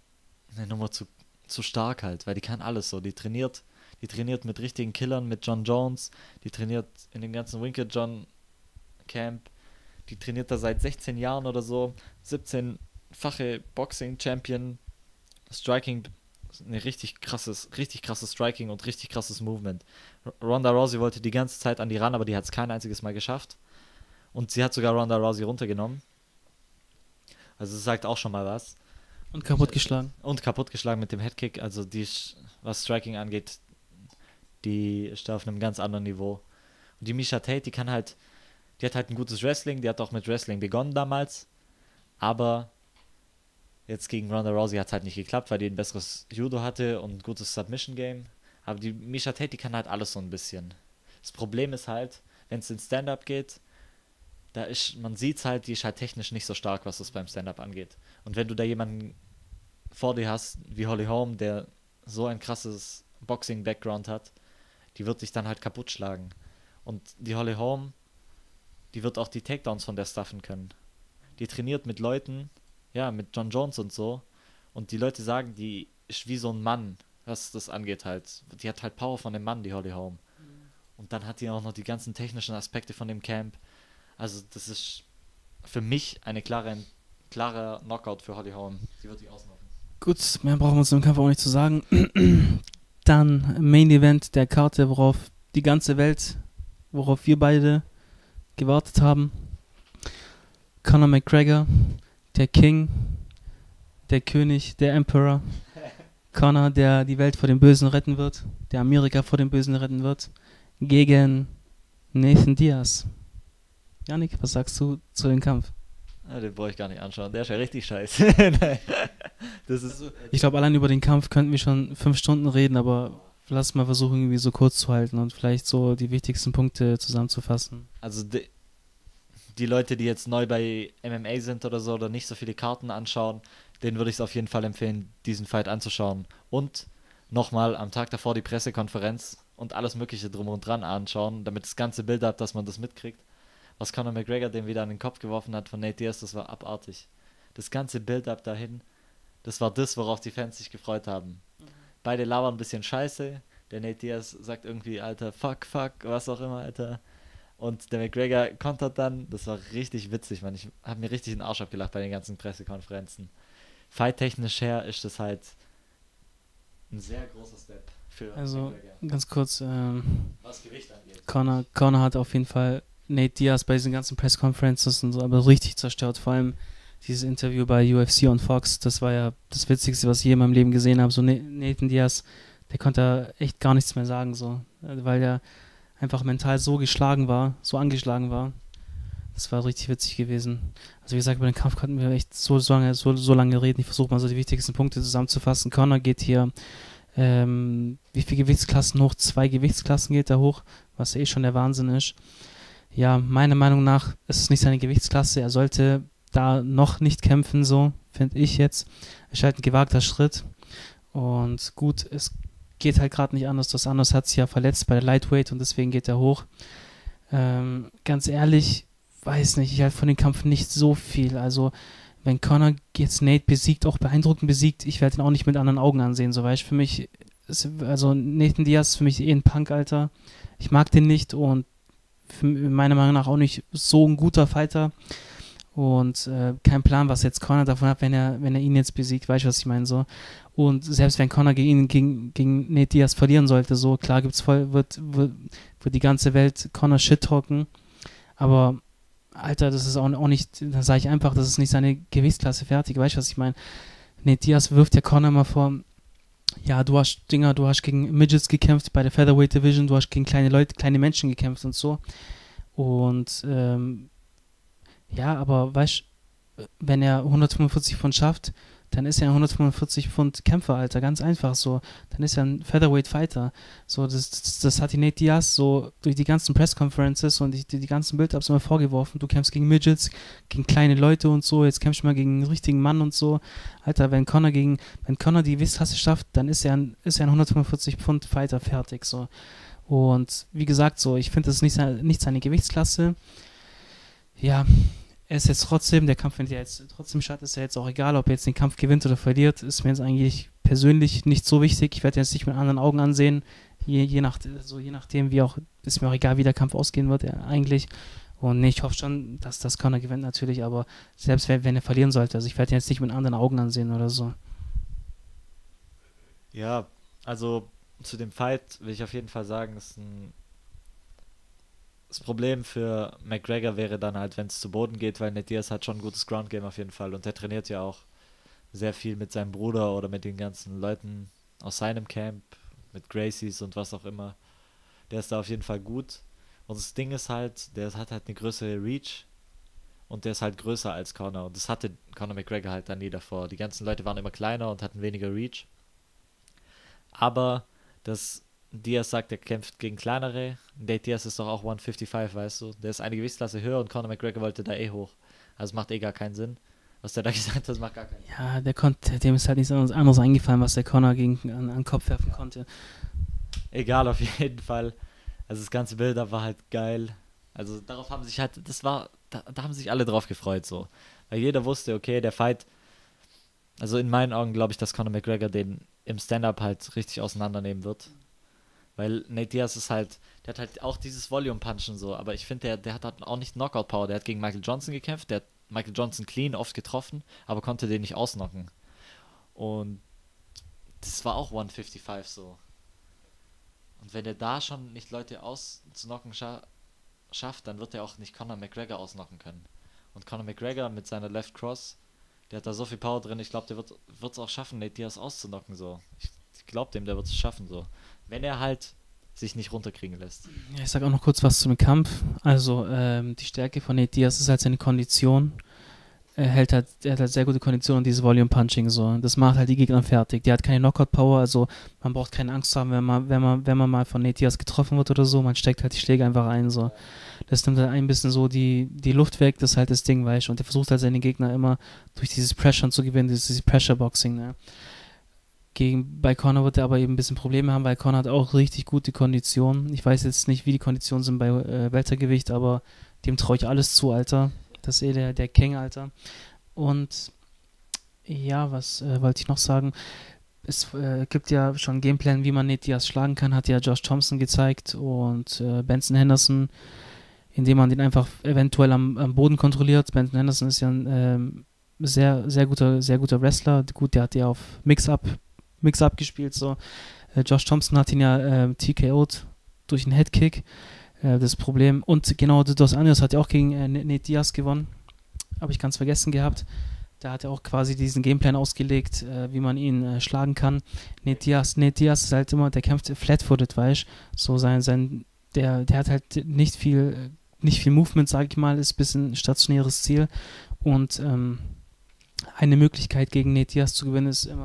zu stark halt, weil die kann alles so. Die trainiert mit richtigen Killern, mit John Jones. Die trainiert in dem ganzen Winkle John Camp. Die trainiert da seit 16 Jahren oder so. 17-fache Boxing-Champion. Striking, eine richtig krasses Striking und richtig krasses Movement. Ronda Rousey wollte die ganze Zeit an die ran, aber die hat es kein einziges Mal geschafft. Und sie hat sogar Ronda Rousey runtergenommen. Also es sagt auch schon mal was. Und kaputtgeschlagen. Und kaputtgeschlagen mit dem Headkick. Also was Striking angeht, die ist da auf einem ganz anderen Niveau. Und die Miesha Tate, die hat halt ein gutes Wrestling. Die hat auch mit Wrestling begonnen damals. Aber jetzt gegen Ronda Rousey hat es halt nicht geklappt, weil die ein besseres Judo hatte und ein gutes Submission-Game. Aber die Miesha Tate, die kann halt alles so ein bisschen. Das Problem ist halt, wenn es in Stand-Up geht, man sieht es halt, die ist halt technisch nicht so stark, was das beim Stand-Up angeht. Und wenn du da jemanden vor dir hast, wie Holly Holm, der so ein krasses Boxing-Background hat, die wird dich dann halt kaputt schlagen. Und die Holly Holm, die wird auch die Takedowns von der stuffen können. Die trainiert mit Leuten, ja, mit John Jones und so. Und die Leute sagen, die ist wie so ein Mann, was das angeht halt. Die hat halt Power von einem Mann, die Holly Holm. Und dann hat die auch noch die ganzen technischen Aspekte von dem Camp. Also das ist für mich eine klarer Knockout für Holly Holm. Sie wird die ausnocken. Gut, mehr brauchen wir uns im Kampf auch nicht zu sagen. Dann Main Event der Karte, worauf wir beide gewartet haben. Conor McGregor, der King, der König, der Emperor. Conor, der die Welt vor dem Bösen retten wird, der Amerika vor dem Bösen retten wird, gegen Nathan Diaz. Janik, was sagst du zu dem Kampf? Ja, den brauche ich gar nicht anschauen, der ist ja richtig scheiße. Nein. Ich glaube, allein über den Kampf könnten wir schon 5 Stunden reden, aber lass mal versuchen, irgendwie so kurz zu halten und vielleicht so die wichtigsten Punkte zusammenzufassen. Also die Leute, die jetzt neu bei MMA sind oder so oder nicht so viele Karten anschauen, denen würde ich es auf jeden Fall empfehlen, diesen Fight anzuschauen. Und nochmal am Tag davor die Pressekonferenz und alles mögliche drum und dran anschauen, damit das ganze Bild hat, dass man das mitkriegt. Was Conor McGregor dem wieder an den Kopf geworfen hat von Nate Diaz, das war abartig. Das ganze Build-up dahin, das war das, worauf die Fans sich gefreut haben. Beide labern ein bisschen scheiße. Der Nate Diaz sagt irgendwie, Alter, fuck, was auch immer, Alter. Und der McGregor kontert dann, das war richtig witzig, man. Ich habe mir richtig den Arsch abgelacht bei den ganzen Pressekonferenzen. Fight-technisch her ist das halt ein sehr großer Step für McGregor. Ganz kurz, was Gewicht angeht. Conor hat auf jeden Fall Nate Diaz bei diesen ganzen Pressconferences und so, aber richtig zerstört. Vor allem dieses Interview bei UFC und Fox, das war ja das Witzigste, was ich je in meinem Leben gesehen habe. So Nathan Diaz, der konnte echt gar nichts mehr sagen, so, weil er einfach mental so angeschlagen war. Das war richtig witzig gewesen. Also wie gesagt, über den Kampf konnten wir echt so lange reden. Ich versuche mal so die wichtigsten Punkte zusammenzufassen. Conor geht hier Wie viele Gewichtsklassen hoch? 2 Gewichtsklassen geht er hoch, was eh schon der Wahnsinn ist. Ja, meiner Meinung nach ist es nicht seine Gewichtsklasse. Er sollte da noch nicht kämpfen, so finde ich jetzt. Ist halt ein gewagter Schritt. Und gut, es geht halt gerade nicht anders. Das anders hat sich ja verletzt bei der Lightweight und deswegen geht er hoch. Ganz ehrlich, weiß nicht, ich halte von dem Kampf nicht so viel. Also, wenn Conor jetzt Nate besiegt, auch beeindruckend besiegt, ich werde ihn auch nicht mit anderen Augen ansehen. So, weißt für mich, also Nathan Diaz ist für mich eh ein Punk, Alter. Ich mag den nicht und meiner Meinung nach auch nicht so ein guter Fighter. Und kein Plan, was jetzt Conor davon hat, wenn er ihn jetzt besiegt, weißt du, was ich meine, so. Und selbst wenn Conor gegen Nate Diaz verlieren sollte, so, klar wird die ganze Welt Conor shit-talken, aber, Alter, das ist auch nicht, da sage ich einfach, das ist nicht seine Gewichtsklasse fertig, weißt du, was ich meine. Nate Diaz wirft ja Conor mal vor, ja, du hast gegen Midgets gekämpft bei der Featherweight Division, du hast gegen kleine Leute, kleine Menschen gekämpft und so. Und, ja, aber weißt du, wenn er 145 Pfund schafft, dann ist er ein 145 Pfund Kämpfer, Alter, ganz einfach so. Dann ist er ein Featherweight Fighter. So, das hat die Nate Diaz so durch die ganzen Press-Conferences und die ganzen Build-Ups immer vorgeworfen. Du kämpfst gegen Midgets, gegen kleine Leute und so, jetzt kämpfst du mal gegen einen richtigen Mann und so. Alter, wenn Conor die Gewichtsklasse schafft, dann ist er ein 145 Pfund Fighter fertig, so. Und wie gesagt, so, ich finde, das ist nicht seine Gewichtsklasse. Ja, er ist jetzt trotzdem, der Kampf findet ja jetzt trotzdem statt, ist ja jetzt auch egal, ob er jetzt den Kampf gewinnt oder verliert, ist mir jetzt eigentlich persönlich nicht so wichtig. Ich werde jetzt nicht mit anderen Augen ansehen, je nachdem, ist mir auch egal, wie der Kampf ausgehen wird, eigentlich. Und nee, ich hoffe schon, dass das Conor gewinnt natürlich, aber selbst wenn er verlieren sollte, also ich werde ihn jetzt nicht mit anderen Augen ansehen oder so. Ja, also zu dem Fight will ich auf jeden Fall sagen, das Problem für McGregor wäre dann halt, wenn es zu Boden geht, weil Nate Diaz hat schon ein gutes Ground-Game auf jeden Fall und der trainiert ja auch sehr viel mit seinem Bruder oder mit den ganzen Leuten aus seinem Camp, mit Gracies und was auch immer. Der ist da auf jeden Fall gut. Und das Ding ist halt, der hat halt eine größere Reach und der ist halt größer als Conor. Und das hatte Conor McGregor halt dann nie davor. Die ganzen Leute waren immer kleiner und hatten weniger Reach. Aber das Diaz sagt, er kämpft gegen kleinere. Nate Diaz ist doch auch 155, weißt du. Der ist eine Gewichtsklasse höher und Conor McGregor wollte da eh hoch. Also macht eh gar keinen Sinn. Was der da gesagt hat, das macht gar keinen Sinn. Ja, dem ist halt nichts anderes eingefallen, was der Conor an den Kopf werfen konnte. Egal, auf jeden Fall. Also das ganze Bild war halt geil. Also darauf haben sich halt, da haben sich alle drauf gefreut, so. Weil jeder wusste, okay, der Fight, also in meinen Augen glaube ich, dass Conor McGregor den im Stand-Up halt richtig auseinandernehmen wird. Weil Nate Diaz ist halt, der hat halt auch dieses Volume-Punchen so, aber ich finde, der hat halt auch nicht Knockout-Power. Der hat gegen Michael Johnson gekämpft, der hat Michael Johnson clean oft getroffen, aber konnte den nicht ausnocken. Und das war auch 155 so. Und wenn er da schon nicht Leute auszunocken schafft, dann wird er auch nicht Conor McGregor ausnocken können. Und Conor McGregor mit seiner Left Cross, der hat da so viel Power drin, ich glaube, der wird es auch schaffen, Nate Diaz auszunocken so. Ich glaube dem, der wird es schaffen so. Wenn er halt sich nicht runterkriegen lässt. Ja, ich sag auch noch kurz was zum Kampf. Also, die Stärke von Nate Diaz ist halt seine Kondition. Er hat halt sehr gute Kondition und dieses Volume Punching so. Das macht halt die Gegner fertig. Der hat keine Knockout Power, also man braucht keine Angst haben, wenn man mal von Nate Diaz getroffen wird oder so. Man steckt halt die Schläge einfach ein so. Das nimmt halt ein bisschen so die Luft weg, das ist halt das Ding, weißt du. Und er versucht halt seine Gegner immer durch dieses Pressure zu gewinnen, dieses Pressure Boxing, ne. Bei Conor wird er aber eben ein bisschen Probleme haben, weil Conor hat auch richtig gute Konditionen. Ich weiß jetzt nicht, wie die Konditionen sind bei Weltergewicht, aber dem traue ich alles zu, Alter. Das ist eh der King, Alter. Und ja, was wollte ich noch sagen? Es gibt ja schon einen Gameplan, wie man Nate Diaz schlagen kann, hat ja Josh Thompson gezeigt und Benson Henderson, indem man den einfach eventuell am Boden kontrolliert. Benson Henderson ist ja ein sehr, sehr guter Wrestler. Gut, der hat ja auf Mix-Up gespielt, so. Josh Thompson hat ihn ja TKO'd durch einen Headkick. Das Problem. Und genau, Dos Anjos hat ja auch gegen Nate Diaz gewonnen. Habe ich ganz vergessen gehabt. Da hat er auch quasi diesen Gameplan ausgelegt, wie man ihn schlagen kann. Nate Diaz ist halt immer, der kämpft flat-footed, weißt du. So der hat halt nicht viel Movement, sag ich mal, ist ein bisschen stationäres Ziel. Und eine Möglichkeit gegen Nate Diaz zu gewinnen ist immer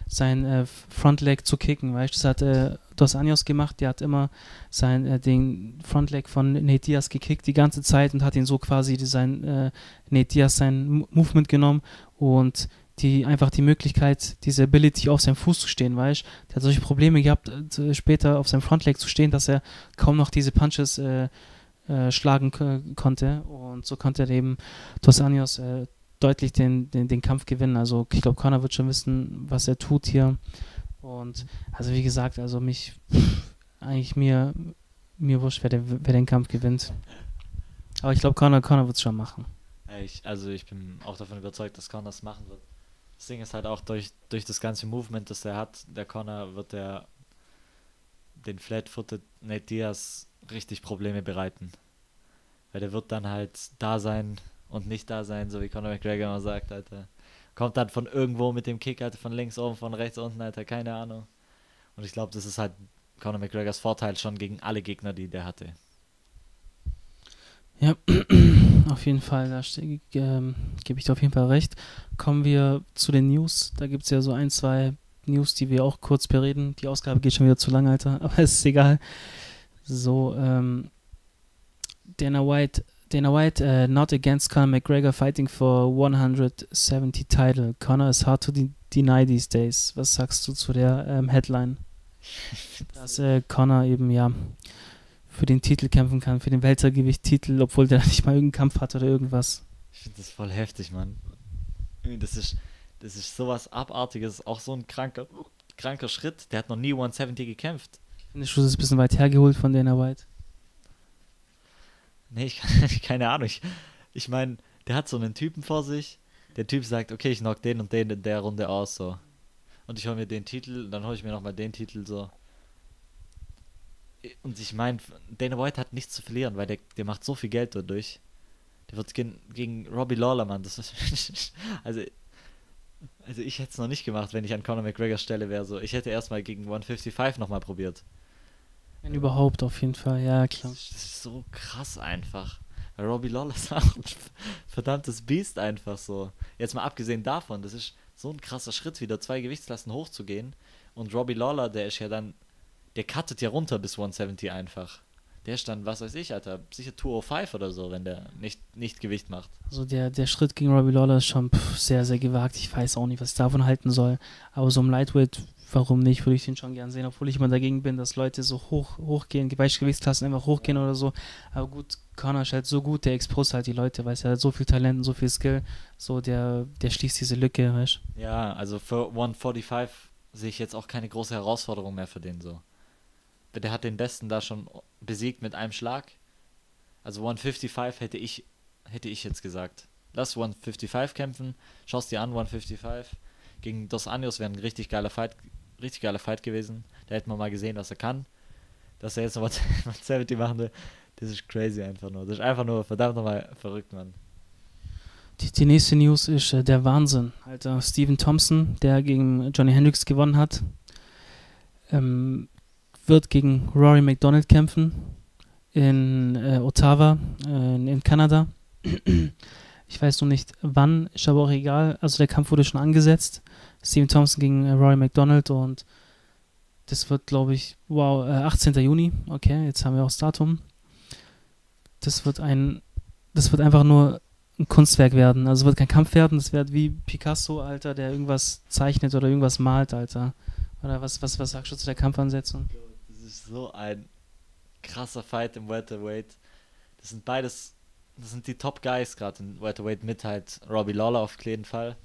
sein Frontleg zu kicken, weißt du, das hat Dos Anjos gemacht, der hat immer den Frontleg von Nate Diaz gekickt die ganze Zeit und hat ihn so quasi sein Movement genommen und einfach die Möglichkeit, diese Ability auf seinem Fuß zu stehen, weißt du, der hat solche Probleme gehabt, später auf seinem Frontleg zu stehen, dass er kaum noch diese Punches schlagen konnte und so konnte er eben Dos Anjos deutlich den Kampf gewinnen. Also ich glaube, Conor wird schon wissen, was er tut hier. Und also wie gesagt, also eigentlich mir wurscht, wer den Kampf gewinnt. Aber ich glaube, Conor wird es schon machen. Ich bin auch davon überzeugt, dass Conor es machen wird. Das Ding ist halt auch durch das ganze Movement, das er hat, der Conor wird den Flat-Footed Nate Diaz richtig Probleme bereiten. Weil der wird dann halt da sein und nicht da sein, so wie Conor McGregor immer sagt, Alter. Kommt dann von irgendwo mit dem Kick, Alter, von links oben, von rechts unten, Alter, keine Ahnung. Und ich glaube, das ist halt Conor McGregors Vorteil schon gegen alle Gegner, die der hatte. Ja, auf jeden Fall, da gebe ich dir auf jeden Fall recht. Kommen wir zu den News. Da gibt es ja so 1, 2 News, die wir auch kurz bereden. Die Ausgabe geht schon wieder zu lang, Alter, aber es ist egal. So, Dana White, not against Conor McGregor fighting for 170 title. Conor is hard to deny these days. Was sagst du zu der Headline? Dass Conor eben für den Titel kämpfen kann, für den Weltergewicht-Titel, obwohl der nicht mal irgendeinen Kampf hat oder irgendwas. Ich finde das voll heftig, Mann. Das ist sowas Abartiges, auch so ein kranker Schritt. Der hat noch nie 170 gekämpft. Findest du, das ist ein bisschen weit hergeholt von Dana White? Nee, keine Ahnung. Ich meine, der hat so einen Typen vor sich. Der Typ sagt, okay, ich knock den und den in der Runde aus, so. Und ich hole mir den Titel, dann hole ich mir nochmal den Titel, so. Und ich meine, Dana White hat nichts zu verlieren, weil der macht so viel Geld dadurch. Der wird gegen Robbie Lawler, Mann. Das ist, also ich hätte es noch nicht gemacht, wenn ich an Conor McGregors Stelle wäre, so. Ich hätte erstmal gegen 155 nochmal probiert. Wenn überhaupt, auf jeden Fall, ja, klar. Das ist so krass einfach. Weil Robbie Lawler ist auch ein verdammtes Biest einfach so. Jetzt mal abgesehen davon, das ist so ein krasser Schritt, wieder 2 Gewichtsklassen hochzugehen. Und Robbie Lawler, der cuttet ja runter bis 170 einfach. Der ist dann, was weiß ich, Alter, sicher 205 oder so, wenn der nicht Gewicht macht. Also der Schritt gegen Robbie Lawler ist schon sehr, sehr gewagt. Ich weiß auch nicht, was ich davon halten soll. Aber so im Lightweight, warum nicht, würde ich den schon gern sehen, obwohl ich immer dagegen bin, dass Leute so hochgehen, Gewichtsklassen einfach hochgehen oder so. Aber gut, Conor ist halt so gut, der expost halt die Leute, weil er hat so viel Talent und so viel Skill, so der schließt diese Lücke, weißt du? Ja, also für 145 sehe ich jetzt auch keine große Herausforderung mehr für den so. Der hat den Besten da schon besiegt mit einem Schlag. Also 155 hätte ich jetzt gesagt. Lass 155 kämpfen, schaust dir an, 155. Gegen Dos Anjos wäre ein richtig geiler Fight gewesen. Da hätten wir mal gesehen, was er kann. Dass er jetzt noch 170 machen will, das ist crazy einfach nur. Das ist einfach nur verdammt nochmal verrückt, Mann. Die nächste News ist der Wahnsinn. Alter, Stephen Thompson, der gegen Johnny Hendricks gewonnen hat, wird gegen Rory McDonald kämpfen in Ottawa, in Kanada. Ich weiß noch nicht wann, ist aber auch egal. Also der Kampf wurde schon angesetzt. Stephen Thompson gegen Rory McDonald und das wird, glaube ich, 18. Juni. Okay, jetzt haben wir auch das Datum. Das wird einfach nur ein Kunstwerk werden. Also es wird kein Kampf werden, das wird wie Picasso, Alter, der irgendwas zeichnet oder irgendwas malt, Alter. Oder was sagst du zu der Kampfansetzung? Das ist so ein krasser Fight im Welterweight. Das sind die Top Guys gerade im Welterweight mit halt Robbie Lawler auf jeden Fall.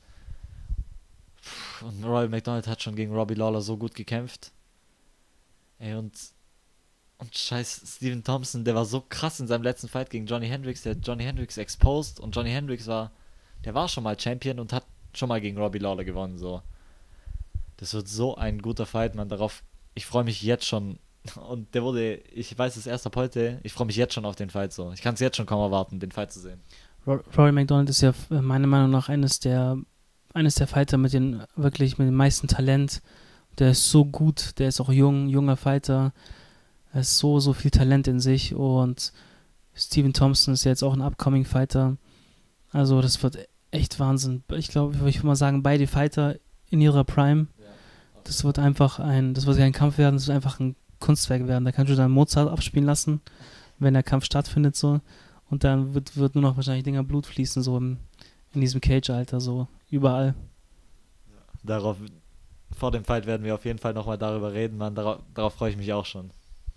Und Rory McDonald hat schon gegen Robbie Lawler so gut gekämpft. Ey, und scheiß Stephen Thompson, der war so krass in seinem letzten Fight gegen Johnny Hendricks, der hat Johnny Hendricks exposed und Johnny Hendricks war schon mal Champion und hat schon mal gegen Robbie Lawler gewonnen, so. Das wird so ein guter Fight, man, ich freue mich jetzt schon. Und ich weiß es erst ab heute, ich freue mich jetzt schon auf den Fight, so. Ich kann es jetzt schon kaum erwarten, den Fight zu sehen. Rory McDonald ist ja meiner Meinung nach eines der Fighter mit dem meisten Talent. Der ist so gut, der ist auch junger Fighter. Er ist so viel Talent in sich und Stephen Thompson ist jetzt auch ein upcoming Fighter. Also das wird echt Wahnsinn. Ich glaube, ich würde mal sagen, beide Fighter in ihrer Prime. Das wird ja ein Kampf werden, das wird einfach ein Kunstwerk werden. Da kannst du dann Mozart abspielen lassen, wenn der Kampf stattfindet, so. Und dann wird nur noch wahrscheinlich Dinger Blut fließen, so in diesem Cage, Alter, so überall. Darauf, vor dem Fight werden wir auf jeden Fall nochmal darüber reden, Mann. Darauf freue ich mich auch schon.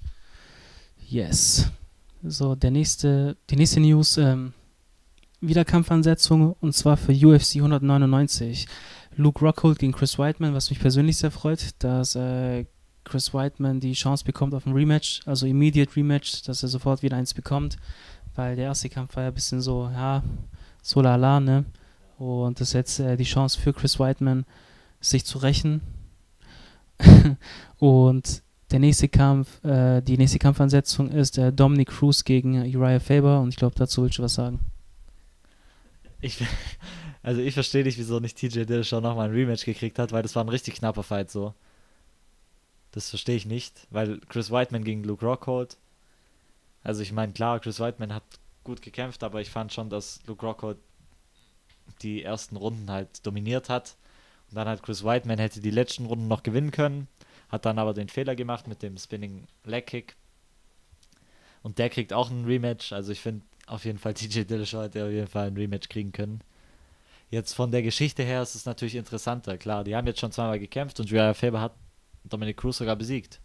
Yes. So, die nächste News, wieder Kampfansetzung, und zwar für UFC 199. Luke Rockhold gegen Chris Weidman, was mich persönlich sehr freut, dass Chris Weidman die Chance bekommt auf ein Rematch, also Immediate Rematch, dass er sofort wieder eins bekommt, weil der erste Kampf war ja ein bisschen so, ja, so lala, ne? Und das ist jetzt die Chance für Chris Weidman, sich zu rächen. Und die nächste Kampfansetzung ist Dominic Cruz gegen Uriah Faber, und ich glaube, dazu willst du was sagen. Also ich verstehe nicht, wieso nicht TJ Dillashaw nochmal ein Rematch gekriegt hat, weil das war ein richtig knapper Fight so. Das verstehe ich nicht, weil Chris Weidman gegen Luke Rockhold. Also ich meine, klar, Chris Weidman hat gut gekämpft, aber ich fand schon, dass Luke Rockhold die ersten Runden halt dominiert hat. Und dann hat Chris Weidman hätte die letzten Runden noch gewinnen können, hat dann aber den Fehler gemacht mit dem Spinning Leg Kick. Und der kriegt auch ein Rematch. Also ich finde auf jeden Fall, TJ Dillashaw hätte auf jeden Fall ein Rematch kriegen können. Jetzt von der Geschichte her ist es natürlich interessanter. Klar, die haben jetzt schon zweimal gekämpft und Uriah Faber hat Dominic Cruz sogar besiegt.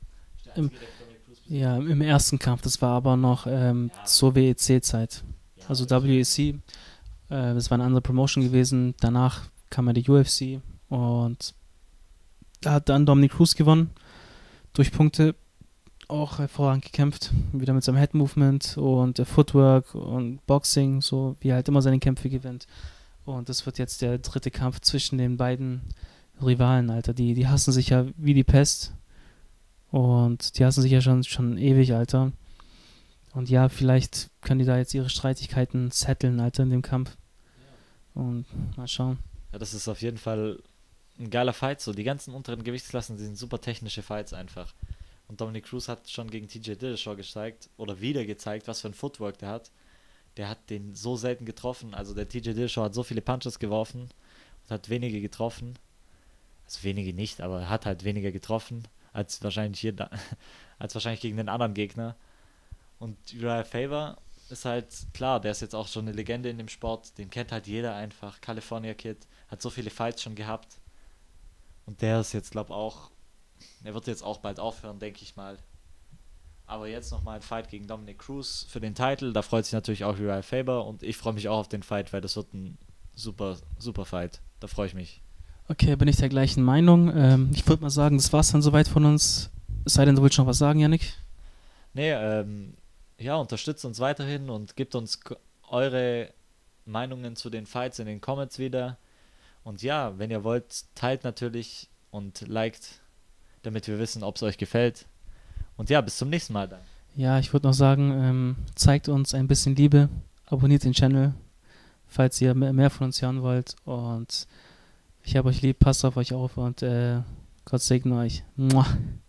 Im ersten Kampf, das war aber noch zur WEC-Zeit. Also WEC, das war eine andere Promotion gewesen. Danach kam ja die UFC und da hat dann Dominic Cruz gewonnen. Durch Punkte, auch hervorragend gekämpft. Wieder mit seinem Head-Movement und Footwork und Boxing, so wie er halt immer seine Kämpfe gewinnt. Und das wird jetzt der dritte Kampf zwischen den beiden Rivalen, Alter. Die hassen sich ja wie die Pest. Und die hassen sich ja schon ewig, Alter. Und ja, vielleicht können die da jetzt ihre Streitigkeiten setteln, Alter, in dem Kampf. Und mal schauen. Ja, das ist auf jeden Fall ein geiler Fight. So, die ganzen unteren Gewichtsklassen sind super technische Fights einfach. Und Dominic Cruz hat schon gegen TJ Dillashaw gezeigt, oder wieder gezeigt, was für ein Footwork der hat. Der hat den so selten getroffen. Also der TJ Dillashaw hat so viele Punches geworfen und hat wenige getroffen. Also wenige nicht, aber er hat halt weniger getroffen als wahrscheinlich gegen den anderen Gegner. Und Uriah Faber ist halt, klar, der ist jetzt auch schon eine Legende in dem Sport. Den kennt halt jeder einfach. California Kid, hat so viele Fights schon gehabt. Und der ist jetzt, er wird jetzt auch bald aufhören, denke ich mal. Aber jetzt nochmal ein Fight gegen Dominic Cruz für den Titel. Da freut sich natürlich auch Uriah Faber. Und ich freue mich auch auf den Fight, weil das wird ein super, super Fight. Da freue ich mich. Okay, bin ich der gleichen Meinung. Ich würde mal sagen, das war's dann soweit von uns. Es sei denn, du willst noch was sagen, Yannick? Nee, ja, unterstützt uns weiterhin und gebt uns eure Meinungen zu den Fights in den Comments wieder. Und ja, wenn ihr wollt, teilt natürlich und liked, damit wir wissen, ob es euch gefällt. Und ja, bis zum nächsten Mal dann. Ja, ich würde noch sagen, zeigt uns ein bisschen Liebe, abonniert den Channel, falls ihr mehr von uns hören wollt. Und ich habe euch lieb, passt auf euch auf und Gott segne euch. Muah.